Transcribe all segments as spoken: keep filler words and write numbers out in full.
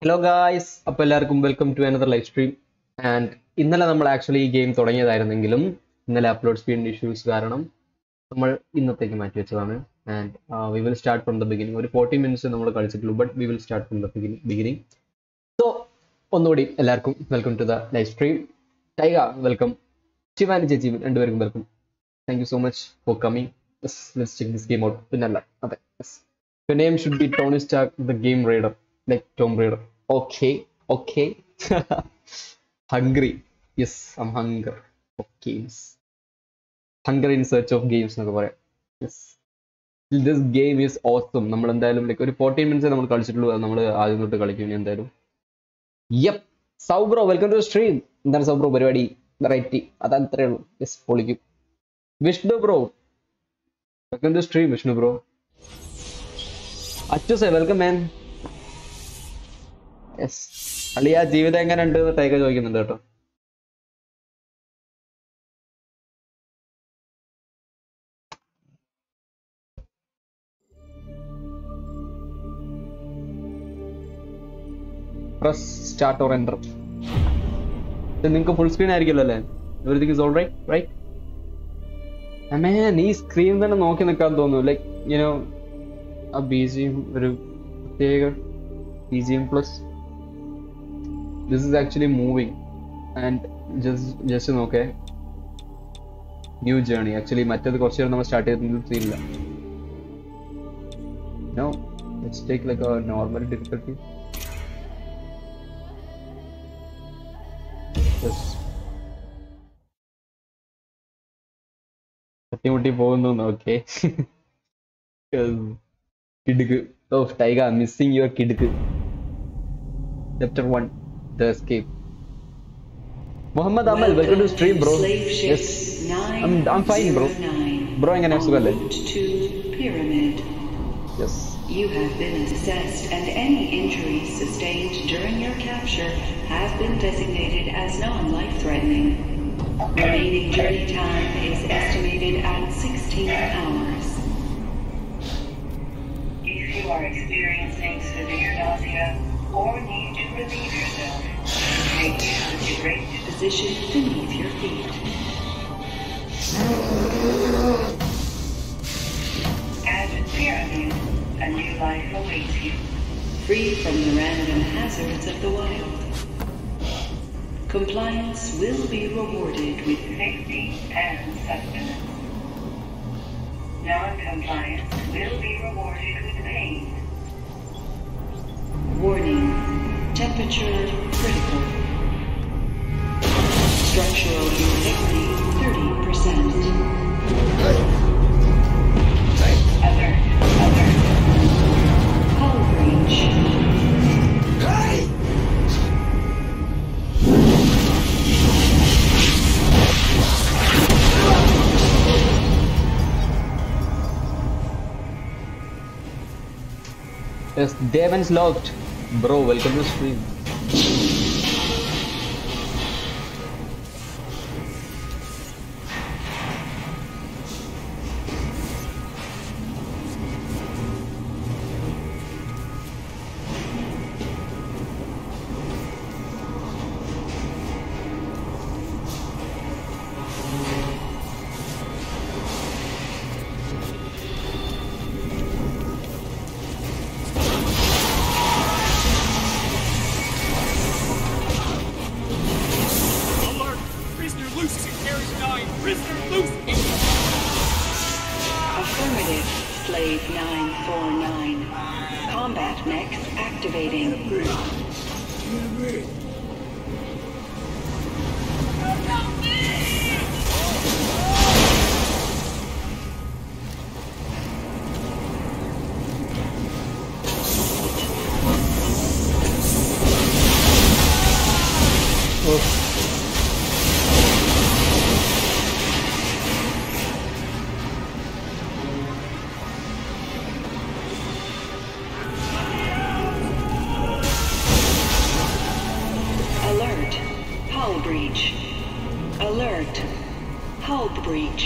Hello guys, അപ്പോൾ എല്ലാവർക്കും welcome to another live stream. And ഇന്നലെ നമ്മൾ ആക്ച്വലി ഈ ഗെയിം തുടങ്ങിയതായിരുന്നെങ്കിലും ഇന്നലെ അപ്ലോഡ് സ്പീഡ് ഇഷ്യൂസ് കാരണം നമ്മൾ ഇന്നത്തേക്ക് മാറ്റി വെച്ചതാണ്. And we will start from the beginning. ഒരു ഫോർട്ടി മിനിറ്റ്സ് നമ്മൾ കളിച്ചിട്ടുള്ളൂ, but we will start from the beginning. So ഒന്നുകൂടി എല്ലാവർക്കും welcome to the live stream. ടൈഗ വെൽക്കം, ശിവാനി ചേച്ചി രണ്ടുപേർക്കും welcome. Thank you so much for coming. Let's check this game out. പിന്നല്ല, അതെ, your name should be Tony Stark, the game raider, like Tomb Raider. Okay, okay. Hungry. Yes, I'm hunger of games. Hunger in search of games എന്നൊക്കെ പറയാം. Yes. This game is awesome. നമ്മൾ എന്തായാലും like ഒരു fourteen minutes നമ്മൾ കളിച്ചിട്ടുള്ളൂ. നമ്മൾ ആദ്യം തൊട്ട് കളിക്കും ഇനി എന്തായാലും. യപ്പ്, സൗബ്രോ വെൽക്കം ടു സ്ട്രീം. എന്താണ് സൗബ്രോ പരിപാടി? വെറൈറ്റി അതാ അത്രേ ഉള്ളൂ. യെസ്, പൊളിക്കും. Vishnu bro welcome to stream. Vishnu bro. Achu say welcome man. Yes, അളിയാ ജീവിതം എങ്ങനെ ഉണ്ട് എന്ന് ടൈഗർ ചോദിക്കുന്നുണ്ട് കേട്ടോ. Press start or enter. നിങ്ങൾക്ക് ഫുൾ സ്ക്രീൻ ആയിരിക്കുമല്ലോ അല്ലേ? Everything is all right right? അമ്മേ, ഈ സ്ക്രീൻ തന്നെ നോക്കി നിൽക്കാൻ തോന്നുന്നു. ലൈക്ക് യുനോ ആ ബി ജി എം ഒരു പ്രത്യേക B G M plus this is actually moving. And just just നോക്കേ, ന്യൂ ജേർണി. ആക്ച്വലി മറ്റേത് കുറച്ച് നേരം നമ്മൾ സ്റ്റാർട്ട് ചെയ്തിട്ട് തീരില്ല. No, let's take like a normal difficulty. തട്ടിമുട്ടി പോകുന്നു. ഓക്കെ, കിടുക്ക്. ഓ ടൈഗ, മിസ്സിംഗ് യുവർ കിടുക്ക്. Chapter one, the escape. Muhammad Amal welcome to stream bro. Yes, I am fine bro. Bro എങ്ങനെ സുഖല്ലേ? Yes. You have been assessed and any injuries sustained during your capture have been designated as non-life-threatening. Remaining journey time is estimated at sixteen hours. If you are experiencing severe nausea or need to relieve yourself, make use of the raised position beneath your feet. As with Pyramid, a new life awaits you, free from the random hazards of the wild. Compliance will be rewarded with safety and sustenance. Non-compliance will be rewarded with pain. Warning, temperature critical. Structural integrity thirty percent. Alert, alert. Hull breach. Yes, Devan's locked. Bro, welcome to stream. Affirmative, Slave nine four nine. Combat mech activating. Alert, hull breach. Alert, hull breach.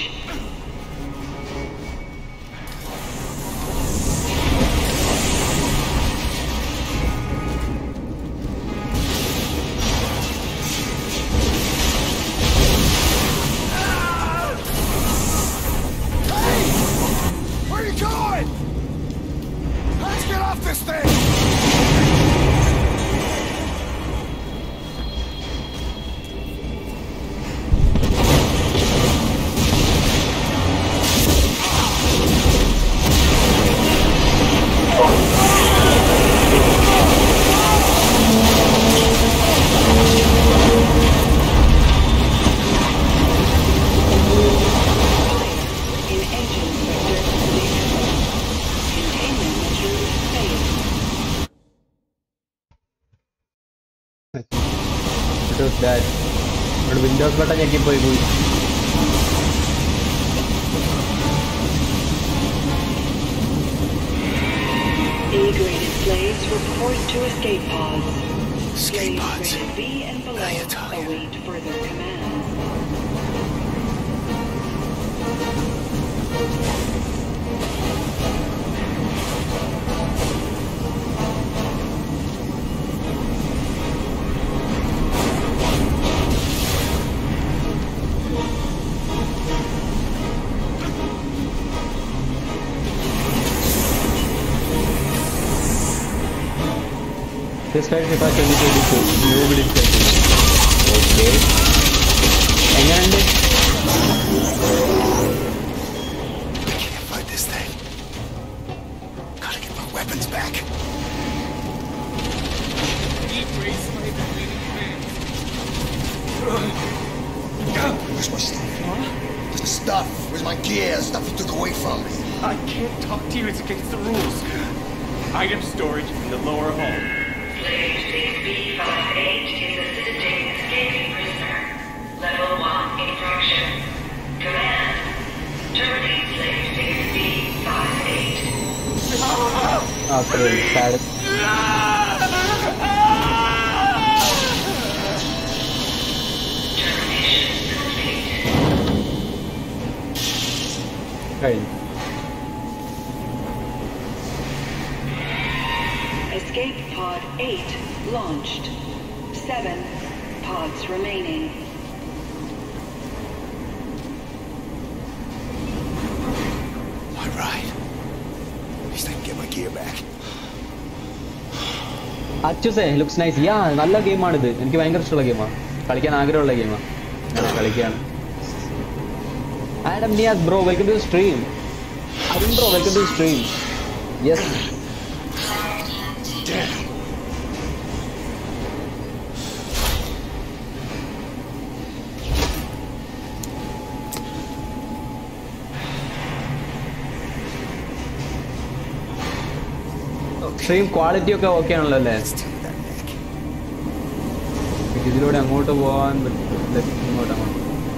It was bad. But Windows button ഞെക്കിപ്പോയി പോയി. A-graded slaves report to escape pods. Escape pods. Slaves rated B and below await further commands. This time FIFA twenty twenty-two, nobody is getting. Okay. എങ്ങനെയുണ്ട്? I can't fight this thing. Gotta get my weapons back. Where's my stuff? Huh? The stuff. Where's my gear? The stuff you took away from me. I can't talk to you. It's against the rules. Item storage in the lower hall. Slave six B fifty-eight is assisting escaping prisoner. Level one infraction. Command. Terminate slave six B fifty-eight. After sad. Termination complete. കഴിഞ്ഞു. Escape pod eight launched. Seven pods remaining. Am I right? At least I can get my gear back. അച്ചുസേ looks nice. Yeah നല്ല ഗെയിമാണിത്. എനിക്ക് ഭയങ്കര ഇഷ്ടമുള്ള ഗെയിമാണ്. കളിക്കാൻ ആഗ്രഹമുള്ള ഗെയിമാണ്. ഞാൻ കളിക്കുകയാണ്. Adam Niaz bro, welcome to the stream. Arun bro, welcome to the stream. Yes. Damn. Stream quality ഒക്കെ ഓക്കെ ആണല്ലോ അല്ലേ? ഇതിലൂടെ അങ്ങോട്ട് പോകാൻ പറ്റില്ല. ഇങ്ങോട്ട് അങ്ങോട്ട്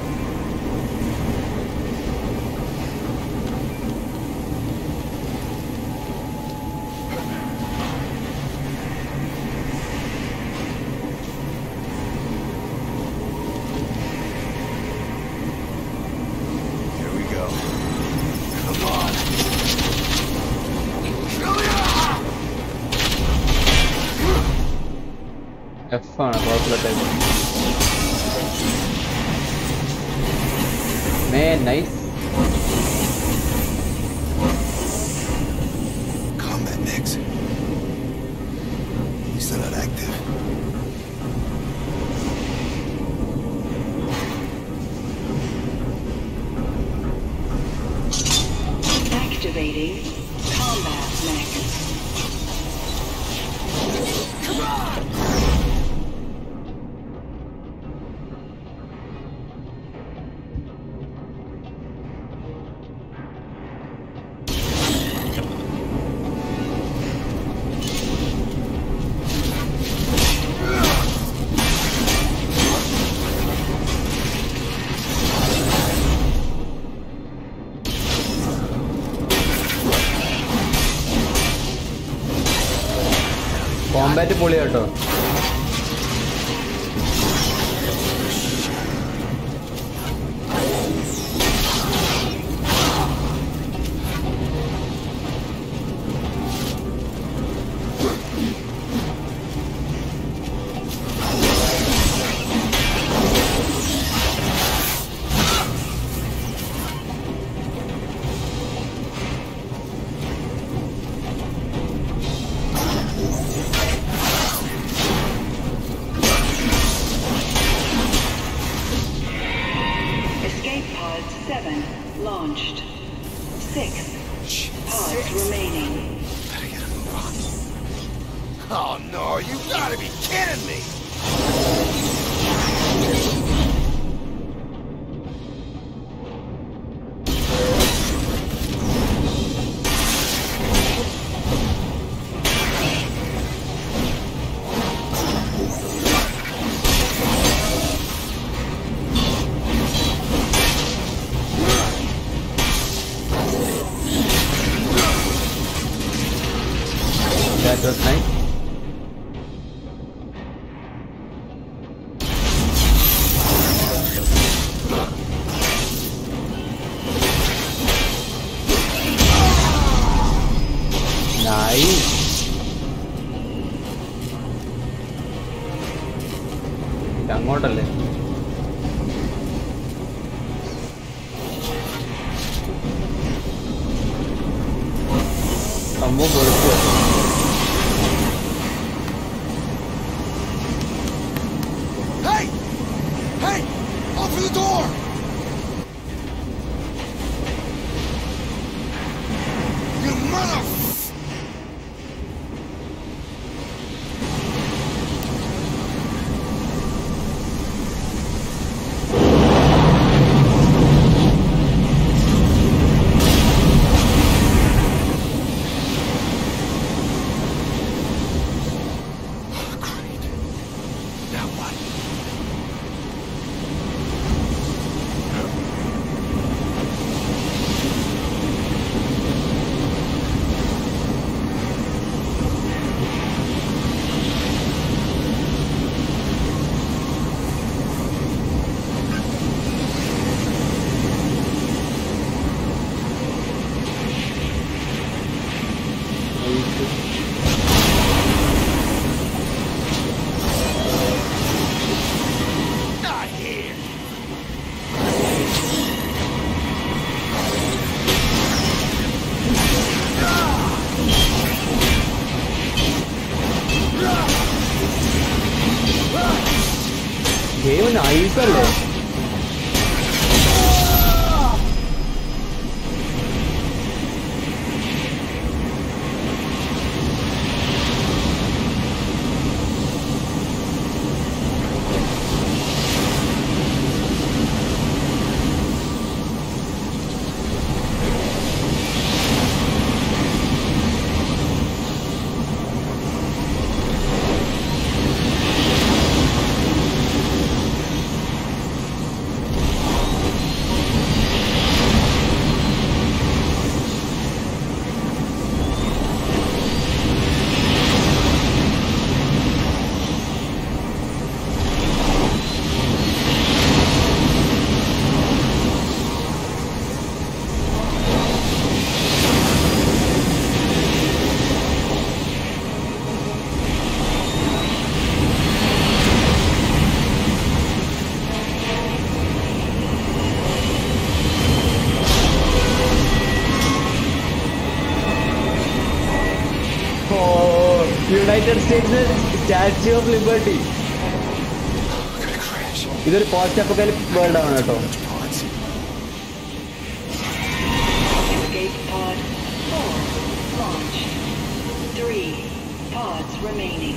Here we go. Come on. F ആണ് കുഴപ്പമില്ല. മേ നൈസ്. Combat mix. He's still not active. Activating combat mech. Come on! Combat പൊളിയാ കേട്ടോ. Escape pod seven launched. Six pods remaining. Gotta get a move on. Oh no, you gotta be kidding me! That was nice. Nice. അങ്ങോട്ടല്ലേ സംഭവം പൊളിക്കുക. Hey! Hey! Open the door! You mother... game നൈസല്ലേ? United States Statue of Liberty. ഇതൊരു post apocalyptic world ആണ് കേട്ടോ. Escape pod four launched. Three pods remaining.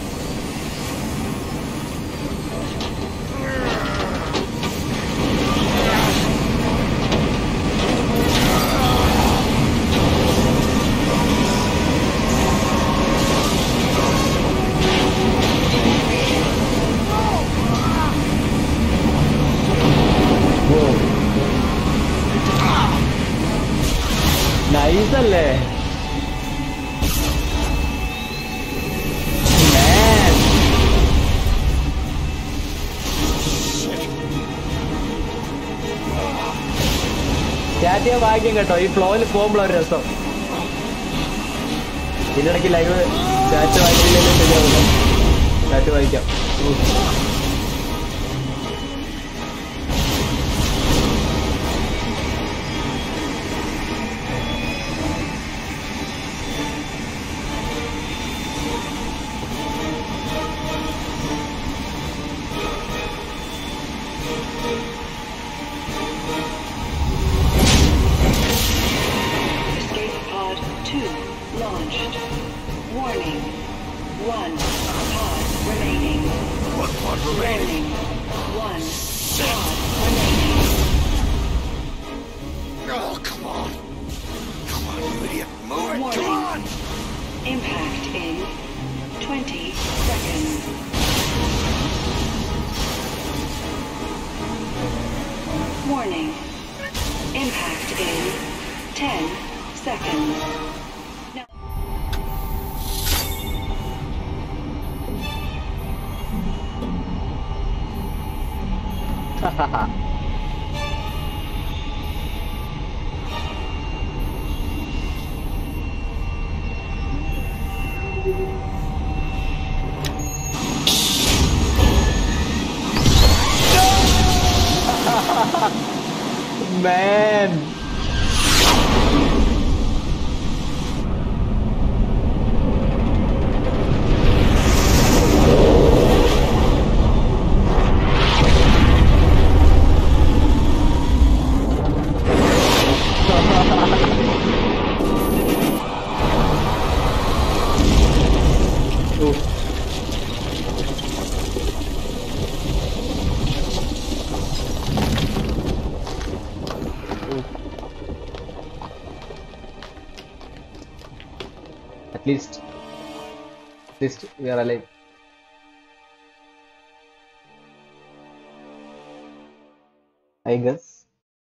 നൈസല്ലേ? ചാറ്റിയ ഭാഗ്യം കേട്ടോ, ഈ ഫ്ലോയിൽ പോകുമ്പോഴൊരു രസം. ഇതിനിടയ്ക്ക് ലൈവ് ചാറ്റ് വായിക്കില്ലെങ്കിലും ശരിയാവില്ല. ചാറ്റ് വായിക്കാം. Launched. Warning. One pod remaining. One pod remaining. Warning. One pod remaining. Oh, come on. Come on, you idiot. Move it. Warning. Come on. Impact in twenty seconds. Warning. Impact in ten seconds. Man. At least, at least we are alive. I guess.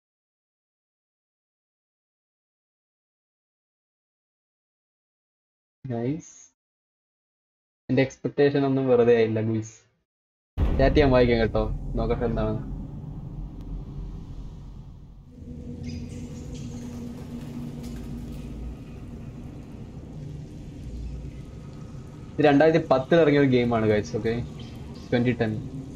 Nice. എന്റെ expectation ഒന്നും വെറുതെ ആയില്ല guys. Chat ഞാൻ വായിക്കാം കേട്ടോ, നോക്കട്ടെ എന്താണ്. ഇത് രണ്ടായിരത്തി പത്തിൽ ഇറങ്ങിയ ഒരു ഗെയിമാണ് guys. Okay, twenty ten.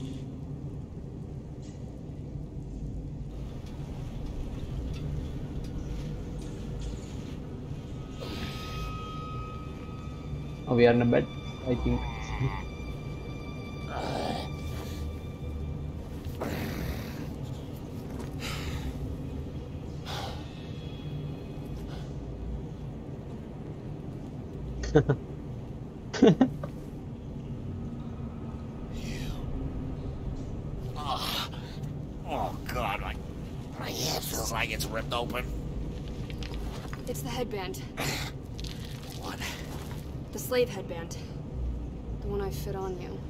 Oh, we are in a bed, I think. Oh. Oh, God, my, my head feels like it's ripped open. It's the headband. What? The slave headband. The one I fit on you.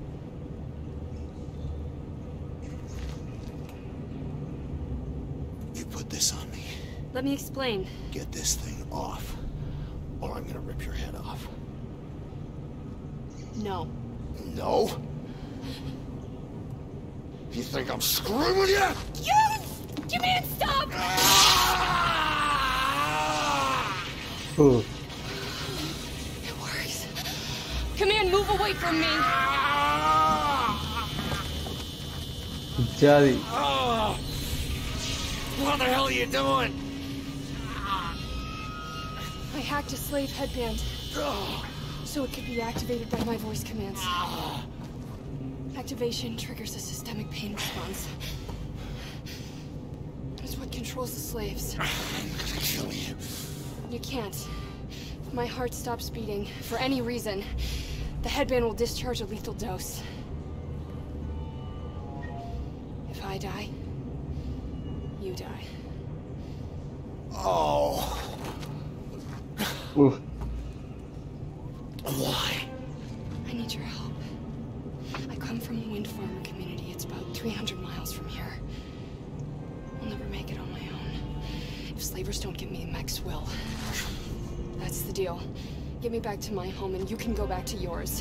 You put this on me. Let me explain. Get this thing off, or I'm gonna rip your head off. No. No? You think I'm screwing with you? You! You man, stop! Ooh. It works. Command, move away from me! Jadi. Oh. What the hell are you doing? I hacked a slave headband, Oh. so it could be activated by my voice commands. Activation triggers a systemic pain response. It's what controls the slaves. I'm gonna kill you. You can't. If my heart stops beating, for any reason, the headband will discharge a lethal dose. If I die, you die. Oh. Ooh. Why? I need your help. I come from a wind farmer community. It's about three hundred miles from here. I'll never make it on my own. If slavers don't give me, Max will. That's the deal. Get me back to my home and you can go back to yours.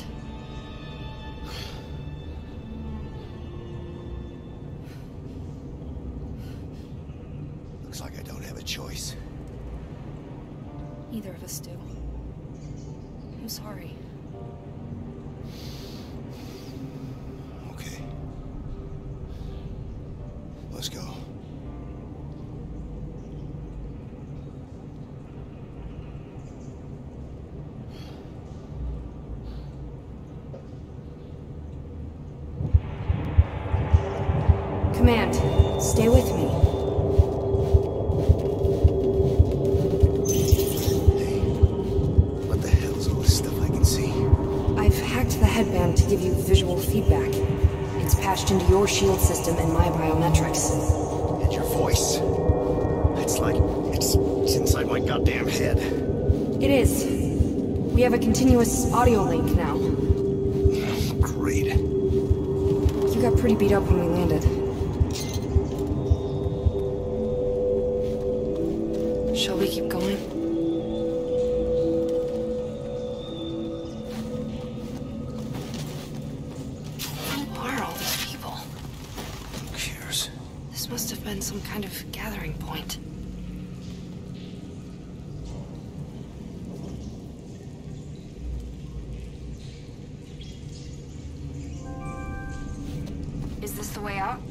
Looks like I don't have a choice. Neither of us do. I'm sorry. Okay. Let's go. Command, stay with me. Hey, what the hell's all this stuff I can see? I've hacked the headband to give you visual feedback. It's patched into your shield system and my biometrics. And your voice? It's like it's, it's inside my goddamn head. It is. We have a continuous audio link now. Great. You got pretty beat up when we landed. Shall we keep going? Who are all these people? Who cares? some kind of gathering point. Is this the way out?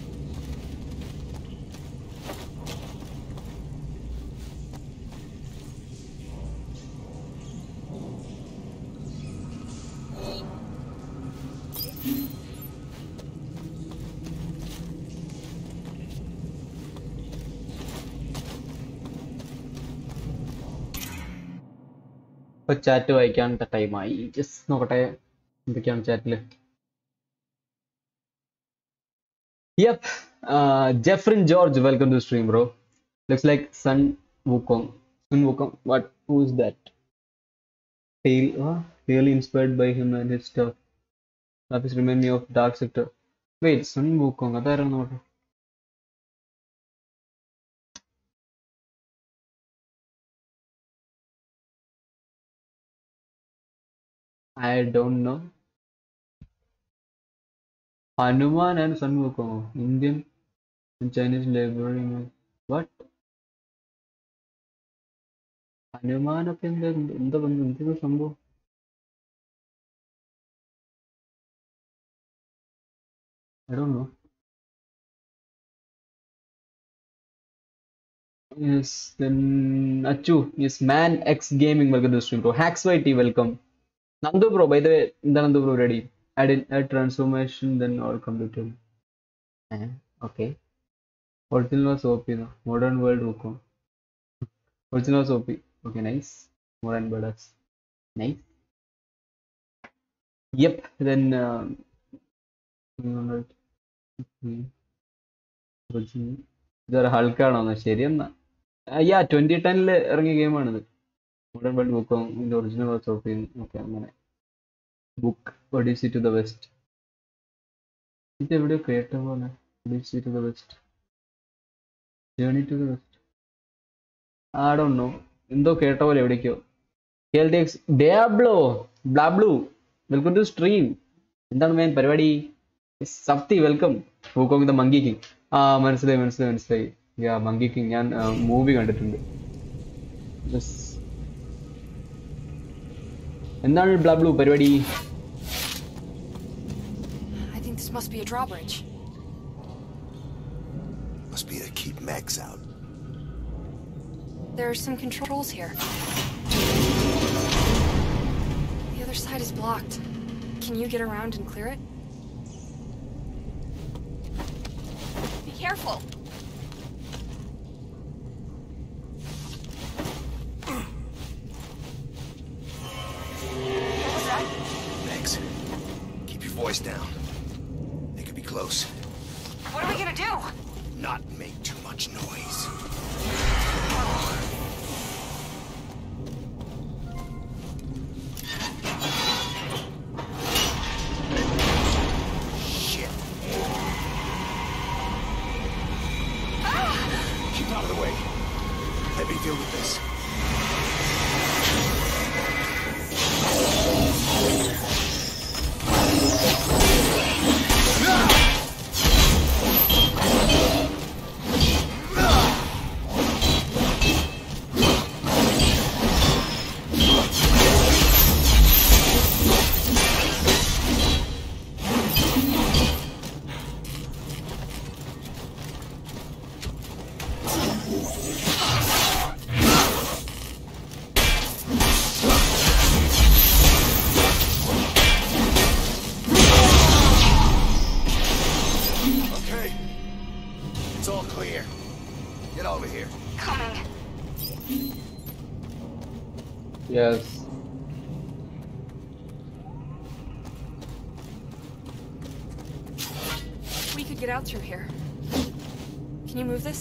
ഇപ്പൊ chat വായിക്കാനുള്ള ടൈമായി. Just നോക്കട്ടെ എന്തൊക്കെയാണ് ചാറ്റില്. Yup, Jefrin George, welcome to stream bro. Looks like Sun Wukong. Sun Wukong, what? Who is that? Tail, uh, really inspired by him and his stuff. Graphics remind me of Dark Sector. Wait, Sun Wukong, അതായിരുന്നു നോട്ടെ. I don't know. Hanuman and Sun Wukong, Indian and Chinese library. What? Hanuman ഒക്കെ എന്താ എന്താ എന്തൊരു സംഭവം? I don't know. Yes, then Achu, yes, Man X Gaming, welcome to the stream bro. Hacks Y T, welcome. Nandu bro, by the way, Nandu bro ready. Add in a transformation, then all completed. Eh, okay. Original was O P, no? Modern World Wukong. Original was O P. Okay, nice. Modern badass. Nice. Yep, then um, ഇതൊരു ഹൾക്കാണോ? ശരിയെന്നാ. യാ twenty ടെനില് ഇറങ്ങിയ ഗെയിമാണിത്. Modern world book original ഓപ്പി. Okay, അങ്ങനെ. Book Odyssey to the West. ഇത് എവിടെയോ കേട്ട പോലെ. Odyssey to the West, Journey to the West. I don't know. എന്തോ കേട്ട പോലെ എവിടേക്കോ. Diablo, Blablu, welcome to stream. എന്താണ് മേൻ പരിപാടി? Sapthi, welcome. Wukong the monkey king. ആ മനസ്സിലായി മനസ്സിലായി മനസ്സിലായി. യാ, മങ്കി കിങ് ഞാൻ മൂവി കണ്ടിട്ടുണ്ട്. എന്താണ് ബ്ലാബ്ലു പരിപാടി? I think this must be a drawbridge. Must be to keep Max out. There are some controls here. The other side is blocked. Can you get around and clear it? Be careful! What was that? Max, keep your voice down. They could be close. What are we gonna do? Not make too much noise. Deal with this. Yes. We could get out through here. Can you move this?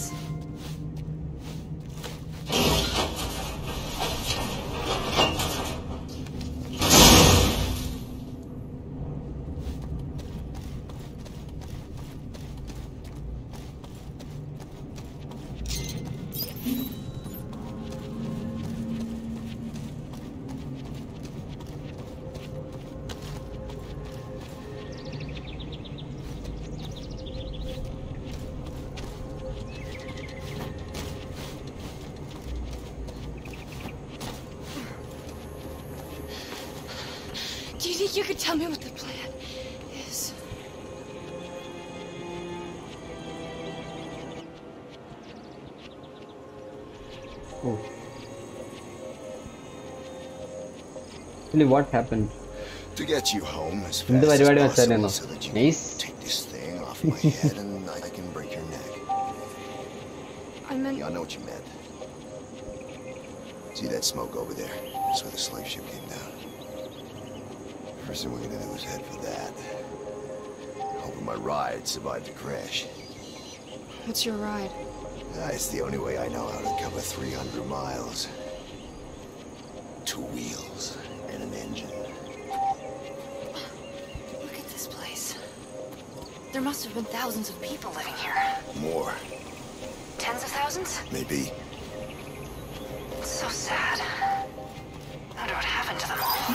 Do you think you could tell me what the plan is? Oh. Really, what happened? To get you home as എന്ത് fast as പരിപാടി possible വെച്ചായിരുന്നു? so that you Nice. can take this thing off my head and I can break your neck. I meant... Yeah, I know what you meant. See that smoke over there? That's where the slave ship came down. First thing we're gonna do is head for that. Hoping my ride survived the crash. What's your ride? Ah, it's the only way I know how to cover three hundred miles. Two wheels and an engine. Look at this place. There must have been thousands of people living here. More. Tens of thousands? Maybe. It's so sad. I wonder what happened to them all.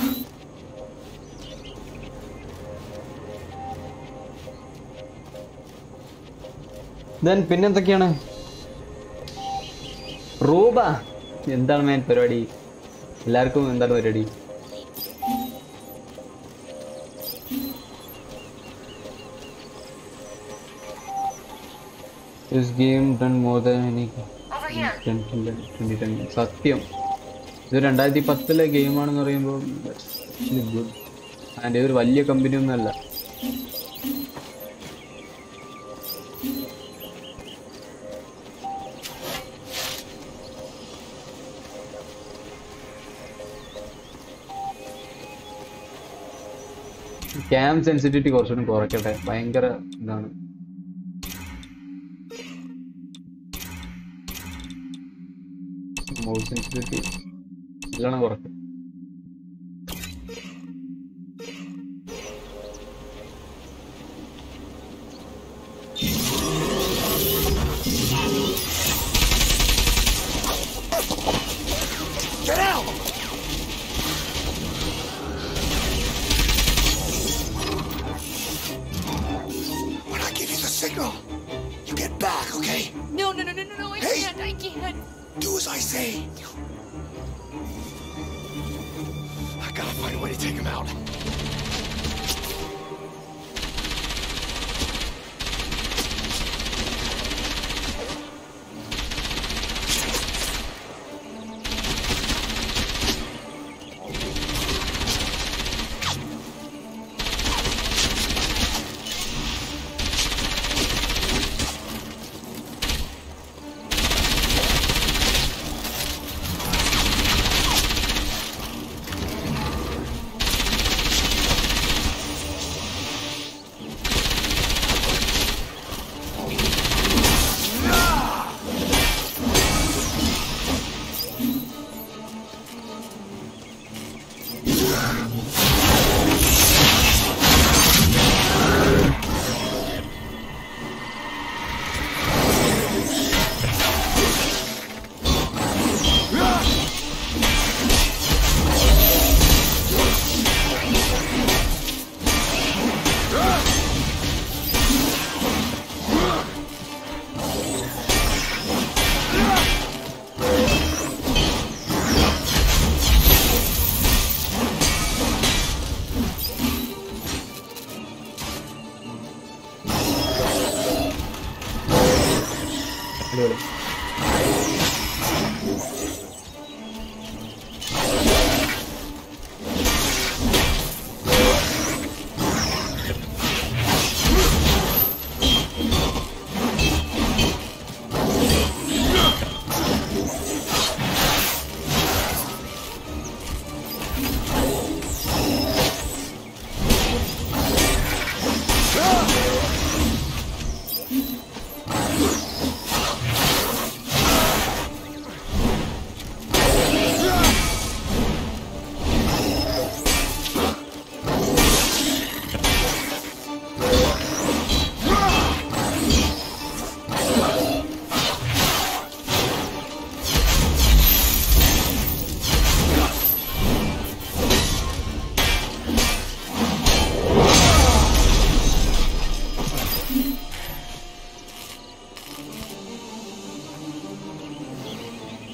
Then പിന്നെന്തൊക്കെയാണ്? Ruba എന്താണ് man പരിപാടി? എല്ലാവർക്കും എന്താണ് പരിപാടി? This game done more than any twenty ten. സത്യം ഇത് രണ്ടായിരത്തി പത്തിലെ ഗെയിമാണെന്ന് പറയുമ്പോൾ ഗുഡ്. ആൻഡ് ഇതൊരു വലിയ കമ്പനി ഒന്നുമല്ല. ക്യാം സെൻസിറ്റിവിറ്റി കുറച്ചുകൂടി കുറയ്ക്കട്ടെ. ഭയങ്കര ഇതാണ്. മൗസ് സെൻസിറ്റിവിറ്റി നല്ലോണം കുറയ്ക്കും. Get out! When I give you the signal, you get back, okay? No, no, no, no, no, no, I Hey! can't, I can't. Do as I say. I gotta find a way to take him out.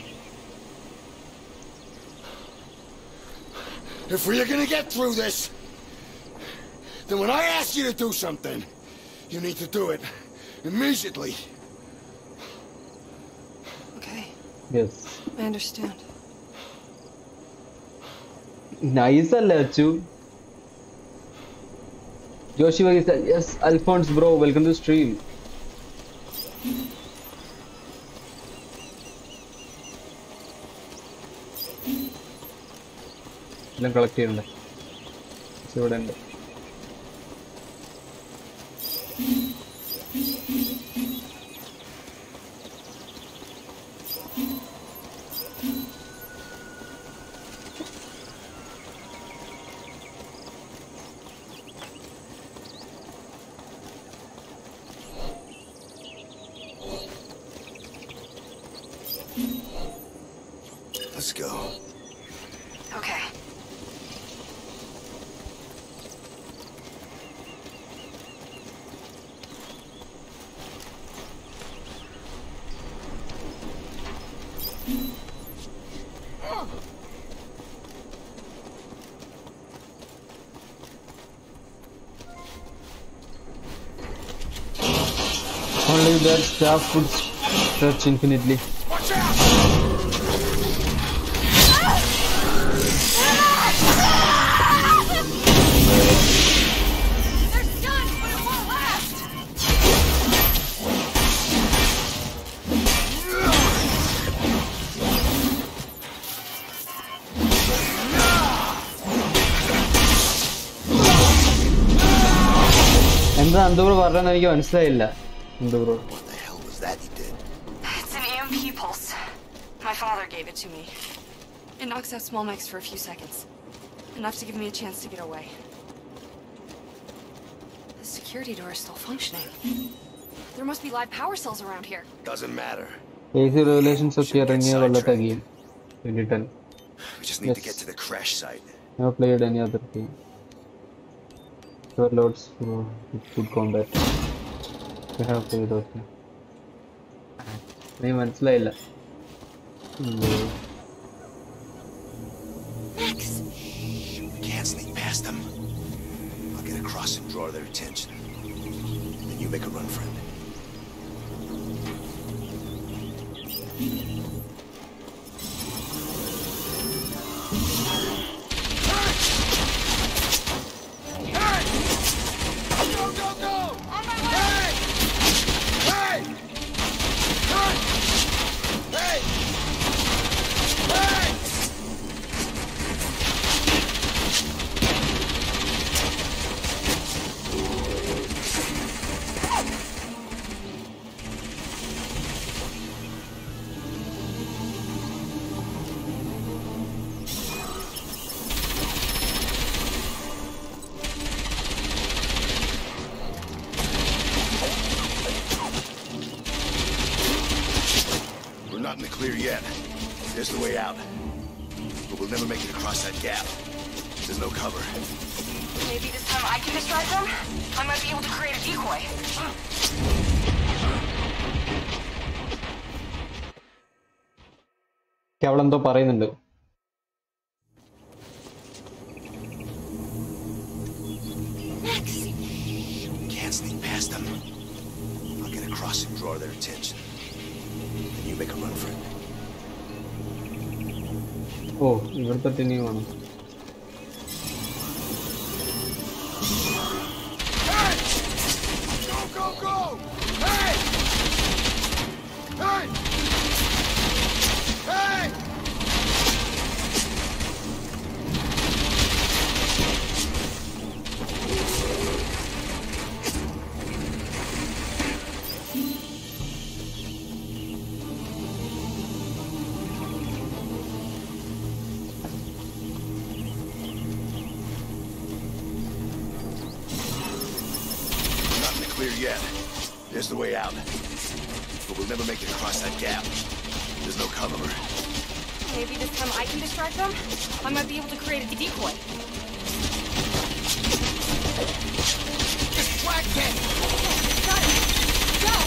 If we're gonna get through this, then when I ask you to do something, you need to do it immediately. Okay, Yes. I understand. Nice അല്ലേ Achu? Joshi Wagi said, yes, Alphonse bro, welcome to stream. എല്ലാം collect ചെയ്യുന്നുണ്ട്. ഇവിടെ ഉണ്ട്. Let's go. Okay. Only that staff could stretch infinitely. Watch out! There's guns, but it won't last! എന്താ അന്തപുരം പറഞ്ഞെന്ന് എനിക്ക് മനസ്സിലായില്ല. അന്തപുരം What the hell was that he did? It's an E M P pulse. My father gave it to me. It knocks out small mechs for a few seconds. Enough to give me a chance to get away. The security door is still functioning. There must be live power cells around here. Doesn't matter. A C regulations ഒക്കെ ഇറങ്ങിയ കൊല്ലത്തെ game twenty ten. We just need to Yes. get to the crash site. Never played any other game. Overlords with good combat. I have played okay. നീ മനസ്സിലായില്ല. Max! We can't sneak past them. I'll get across and draw their attention. Then you make a run for it. Go, go, go! On my way! Hey! Hey! Hey! Hey! We're not in the clear yet. There's the way out. But we'll never make it across that gap. There's no cover. Maybe this time I can distract them? I might be able to create a decoy. അവളെന്തോ പറയുന്നുണ്ട്. Max! Can't sneak past them. I'll get across and draw their attention. Then you make a run for it. ഓ ഇവിടുത്തെ ടിനിയുമാണ്. Hey! Go, go, go! Hey! Hey! Hey! Yet. There's the way out. But we'll never make it across that gap. There's no cover. Maybe this time I can distract them? I might be able to create a decoy. Distract it! Got it! Go!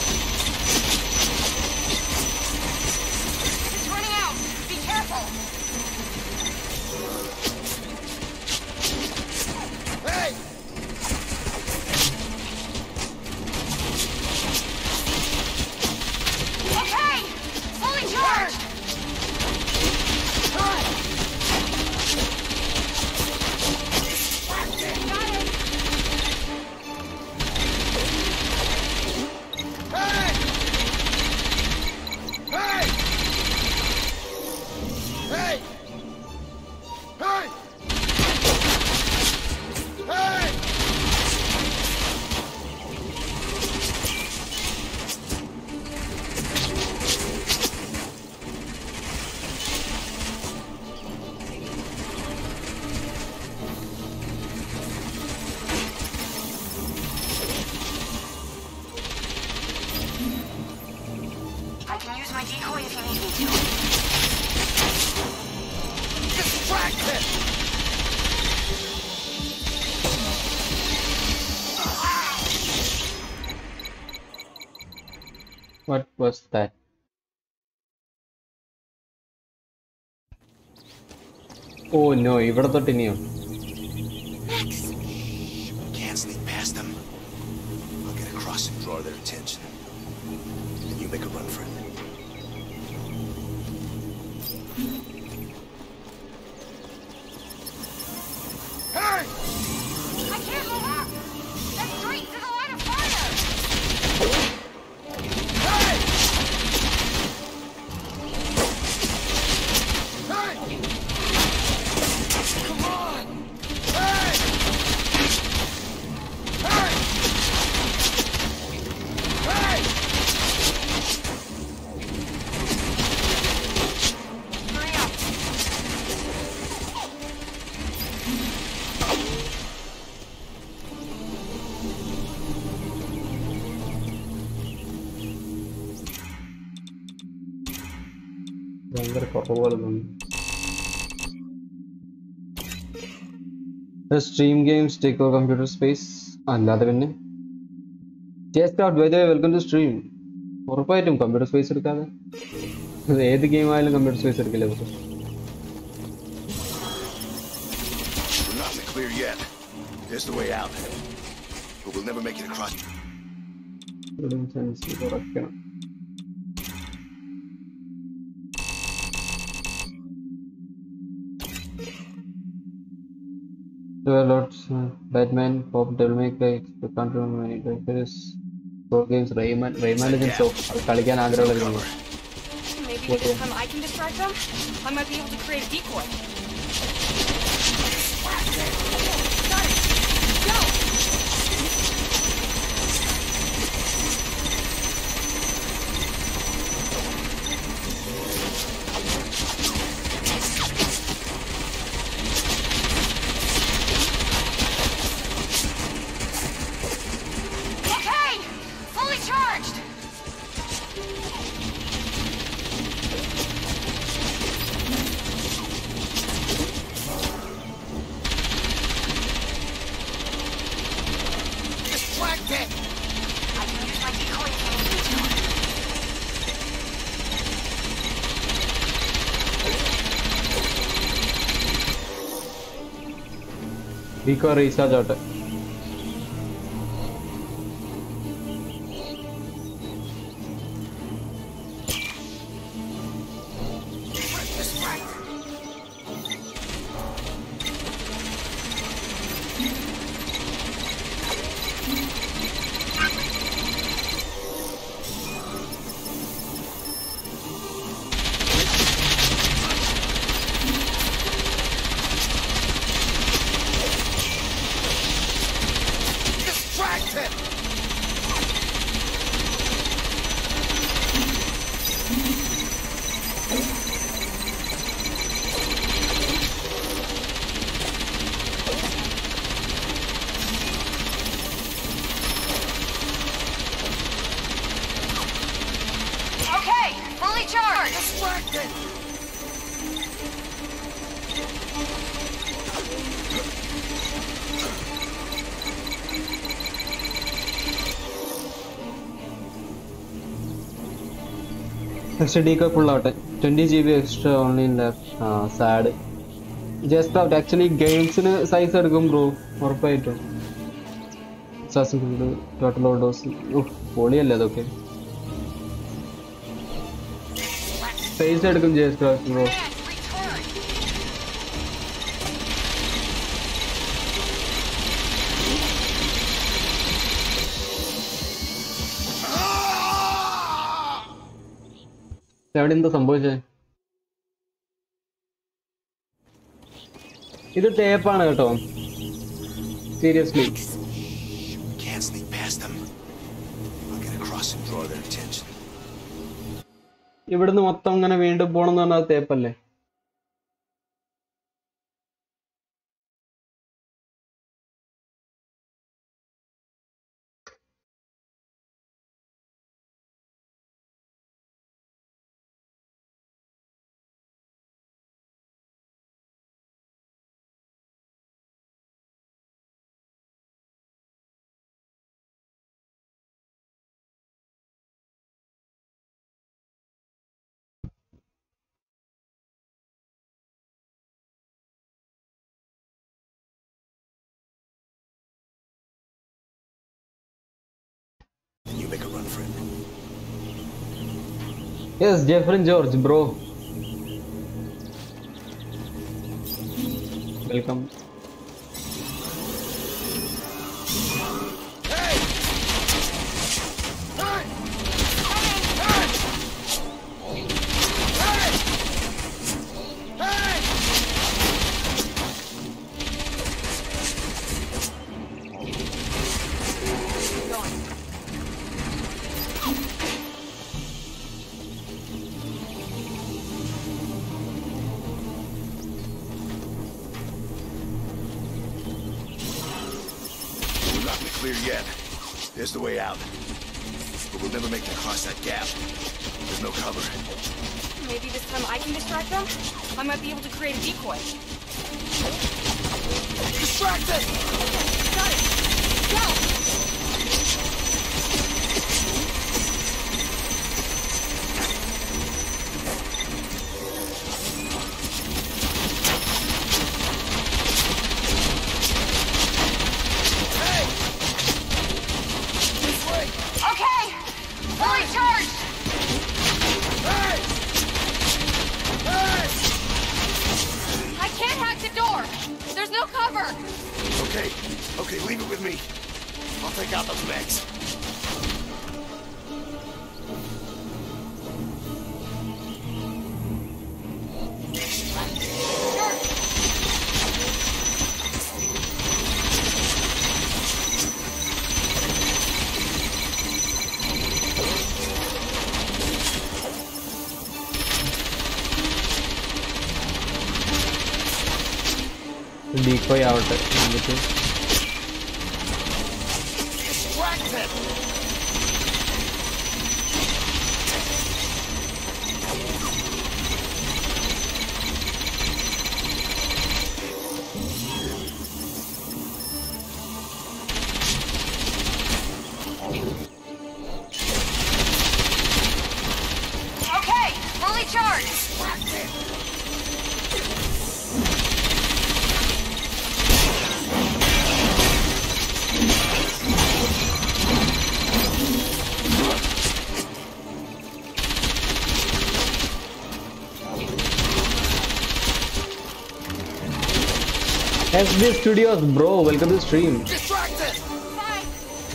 It's running out! Be careful! Hey! What was that? Oh no, ഇവിടെ തൊട്ട് ഇനിയോ? Can't sneak past them. I'll get across and draw their attention. Then you make a run for it. Hey! I can't move up! That's straight to the line of fire! Hey! Hey! Come on! Hey! Hey! Hey! Hurry up! ഭയങ്കര കുറവ് പോലെ തോന്നി. Stream games take over computer space അല്ലാതെ പിന്നെ just out by the way welcome to stream. ഉറപ്പായിട്ടും computer space എടുക്കാതെ ഇത് ഏത് ഗെയിം ആയാലും കമ്പ്യൂട്ടർ സ്പേസ് എടുക്കില്ല. We're not in the clear yet. There's the way out. But we'll never make it across. Sense തുറക്കണം. There are lots uh, Batman, Pop, Devil May Cry, the control many characters, four games, Rayman, Rayman Legends of കളിക്കാൻ ആഗ്രഹമുള്ള ഗെയിം. Maybe this time I can distract them? I might be able to create a decoy. Got it! Go! Okay! Fully charged! Distracted! I can use my decoy if I need to. Decoy recharge ആവട്ടെ. Distracted! Okay! Fully charged! Distracted! Next decoy full ആവട്ടെ. Twenty G B extra only in laps. Sad. Just out actually ഗെയിംസിന് size എടുക്കും bro, ഉറപ്പായിട്ടും. Total orders പൊളിയല്ലേ അതൊക്കെ. Size എടുക്കും just out bro. Man, return! എവിടെ എന്താ സംഭവിച്ചേ? ഇത് ടേപ്പാണ് കേട്ടോ, seriously. Can't sneak past them. I'll get across and draw their attention. ഇവിടുന്ന് മൊത്തം ഇങ്ങനെ വീണ്ടും പോണം എന്ന് പറഞ്ഞാൽ തേപ്പല്ലേ? and you make a run for it. Yes, Jeffrey George, bro. Welcome. Clear yet. There's the way out. But we'll never make it across that gap. There's no cover. Maybe this time I can distract them? I might be able to create a decoy. Distracted! Got it! Go! Okay, okay, leave it with me. I'll take out those mechs. Decoy ആവട്ടെ എന്നിട്ട് Okay, fully charged. S B Studios, bro, welcome to the stream. Distracted! Bye.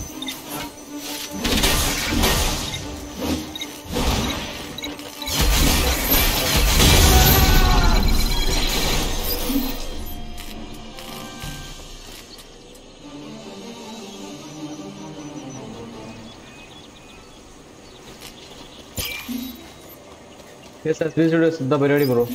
Yes, S B Studios, the പരിപാടി bro.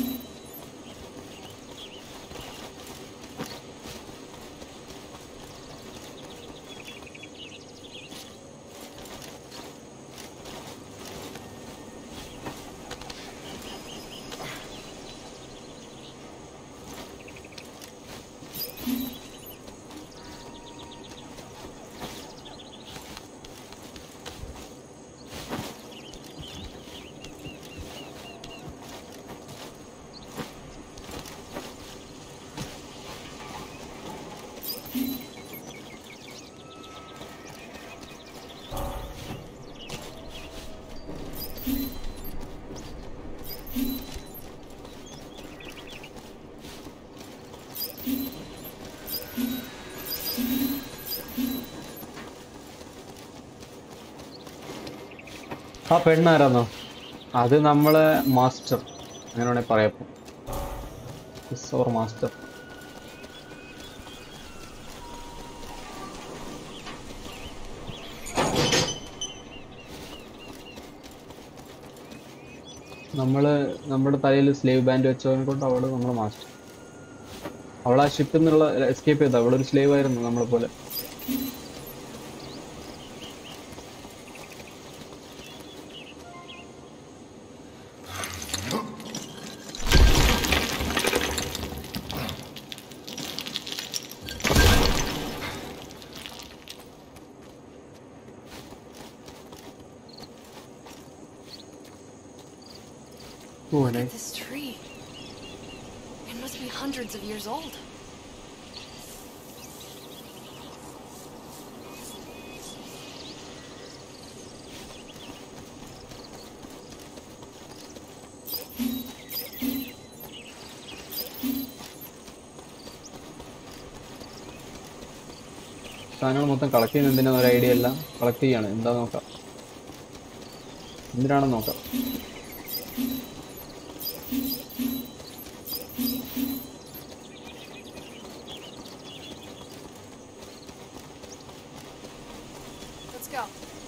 ആ പെണ്ണാരാന്നോ? അത് നമ്മളെ master, അങ്ങനെ വേണേ പറയാപ്പോ. Or master. നമ്മള് നമ്മുടെ തലയിൽ സ്ലേവ് ബാൻഡ് വെച്ചവനെ കൊണ്ട് അവള് നമ്മളെ മാസ്റ്റർ. അവൾ ആ ഷിപ്പിൽ നിന്നുള്ള എസ്കേപ്പ് ചെയ്ത അവളൊരു സ്ലേവ് ആയിരുന്നു നമ്മളെ പോലെ. Look at this tree. It must be hundreds of years old. സാധനങ്ങൾ മൊത്തം കളക്ട് ചെയ്യുന്ന എന്തിനാ ഒരു ഐഡിയ അല്ല. കളക്ട് ചെയ്യാണ് എന്താ നോക്കാം, എന്തിനാണെന്ന് നോക്കാം. Let's go.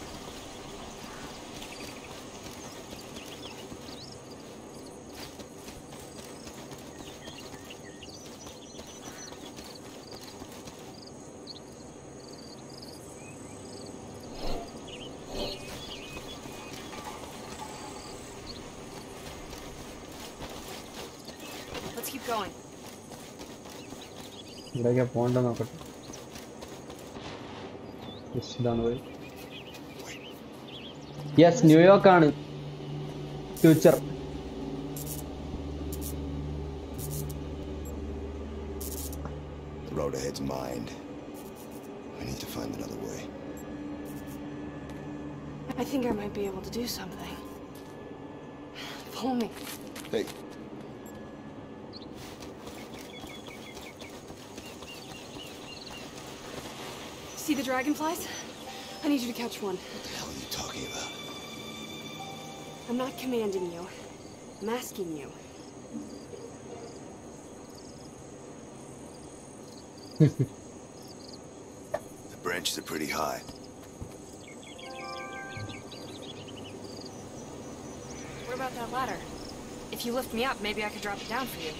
Let's keep going. ഇവിടേക്കാ പോകണ്ടെന്ന് നോക്കട്ടെ. ഇതാണ് വഴി. യെസ്, ന്യൂയോർക്ക് ആണ് future. The road ahead's mined. We need to find another way. I think I might be able to do something. Pull me. Hey. See the dragonflies? I need you to catch one. What the hell are you talking about? I'm not commanding you. I'm asking you. The branches are pretty high. What about that ladder? If you lift me up, maybe I could drop it down for you.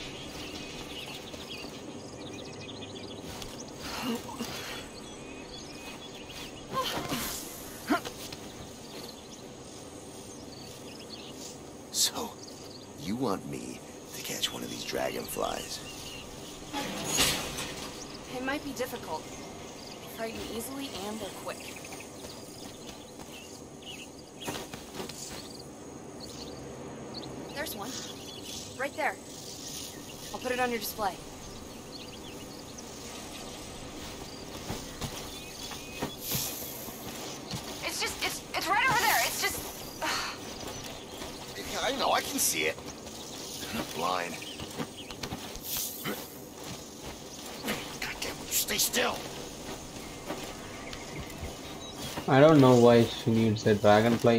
So, you want me to catch one of these dragonflies? It might be difficult. They frighten easily and they're quick. There's one. Right there. I'll put it on your display. It's just, it's, it's right over there. It's just... I know, I can see it. I'm not blind. Goddamn, will you stay still? I don't know why she needs a dragonfly.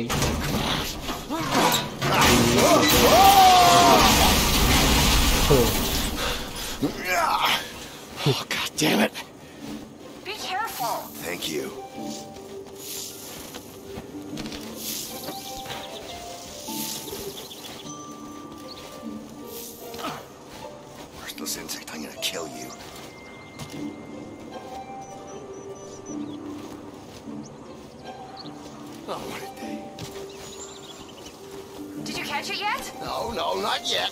Oh. Oh, God damn it. Be careful. Thank you. Worthless insect, I'm gonna kill you. Oh, what a day. Did you catch it yet? No, no, not yet.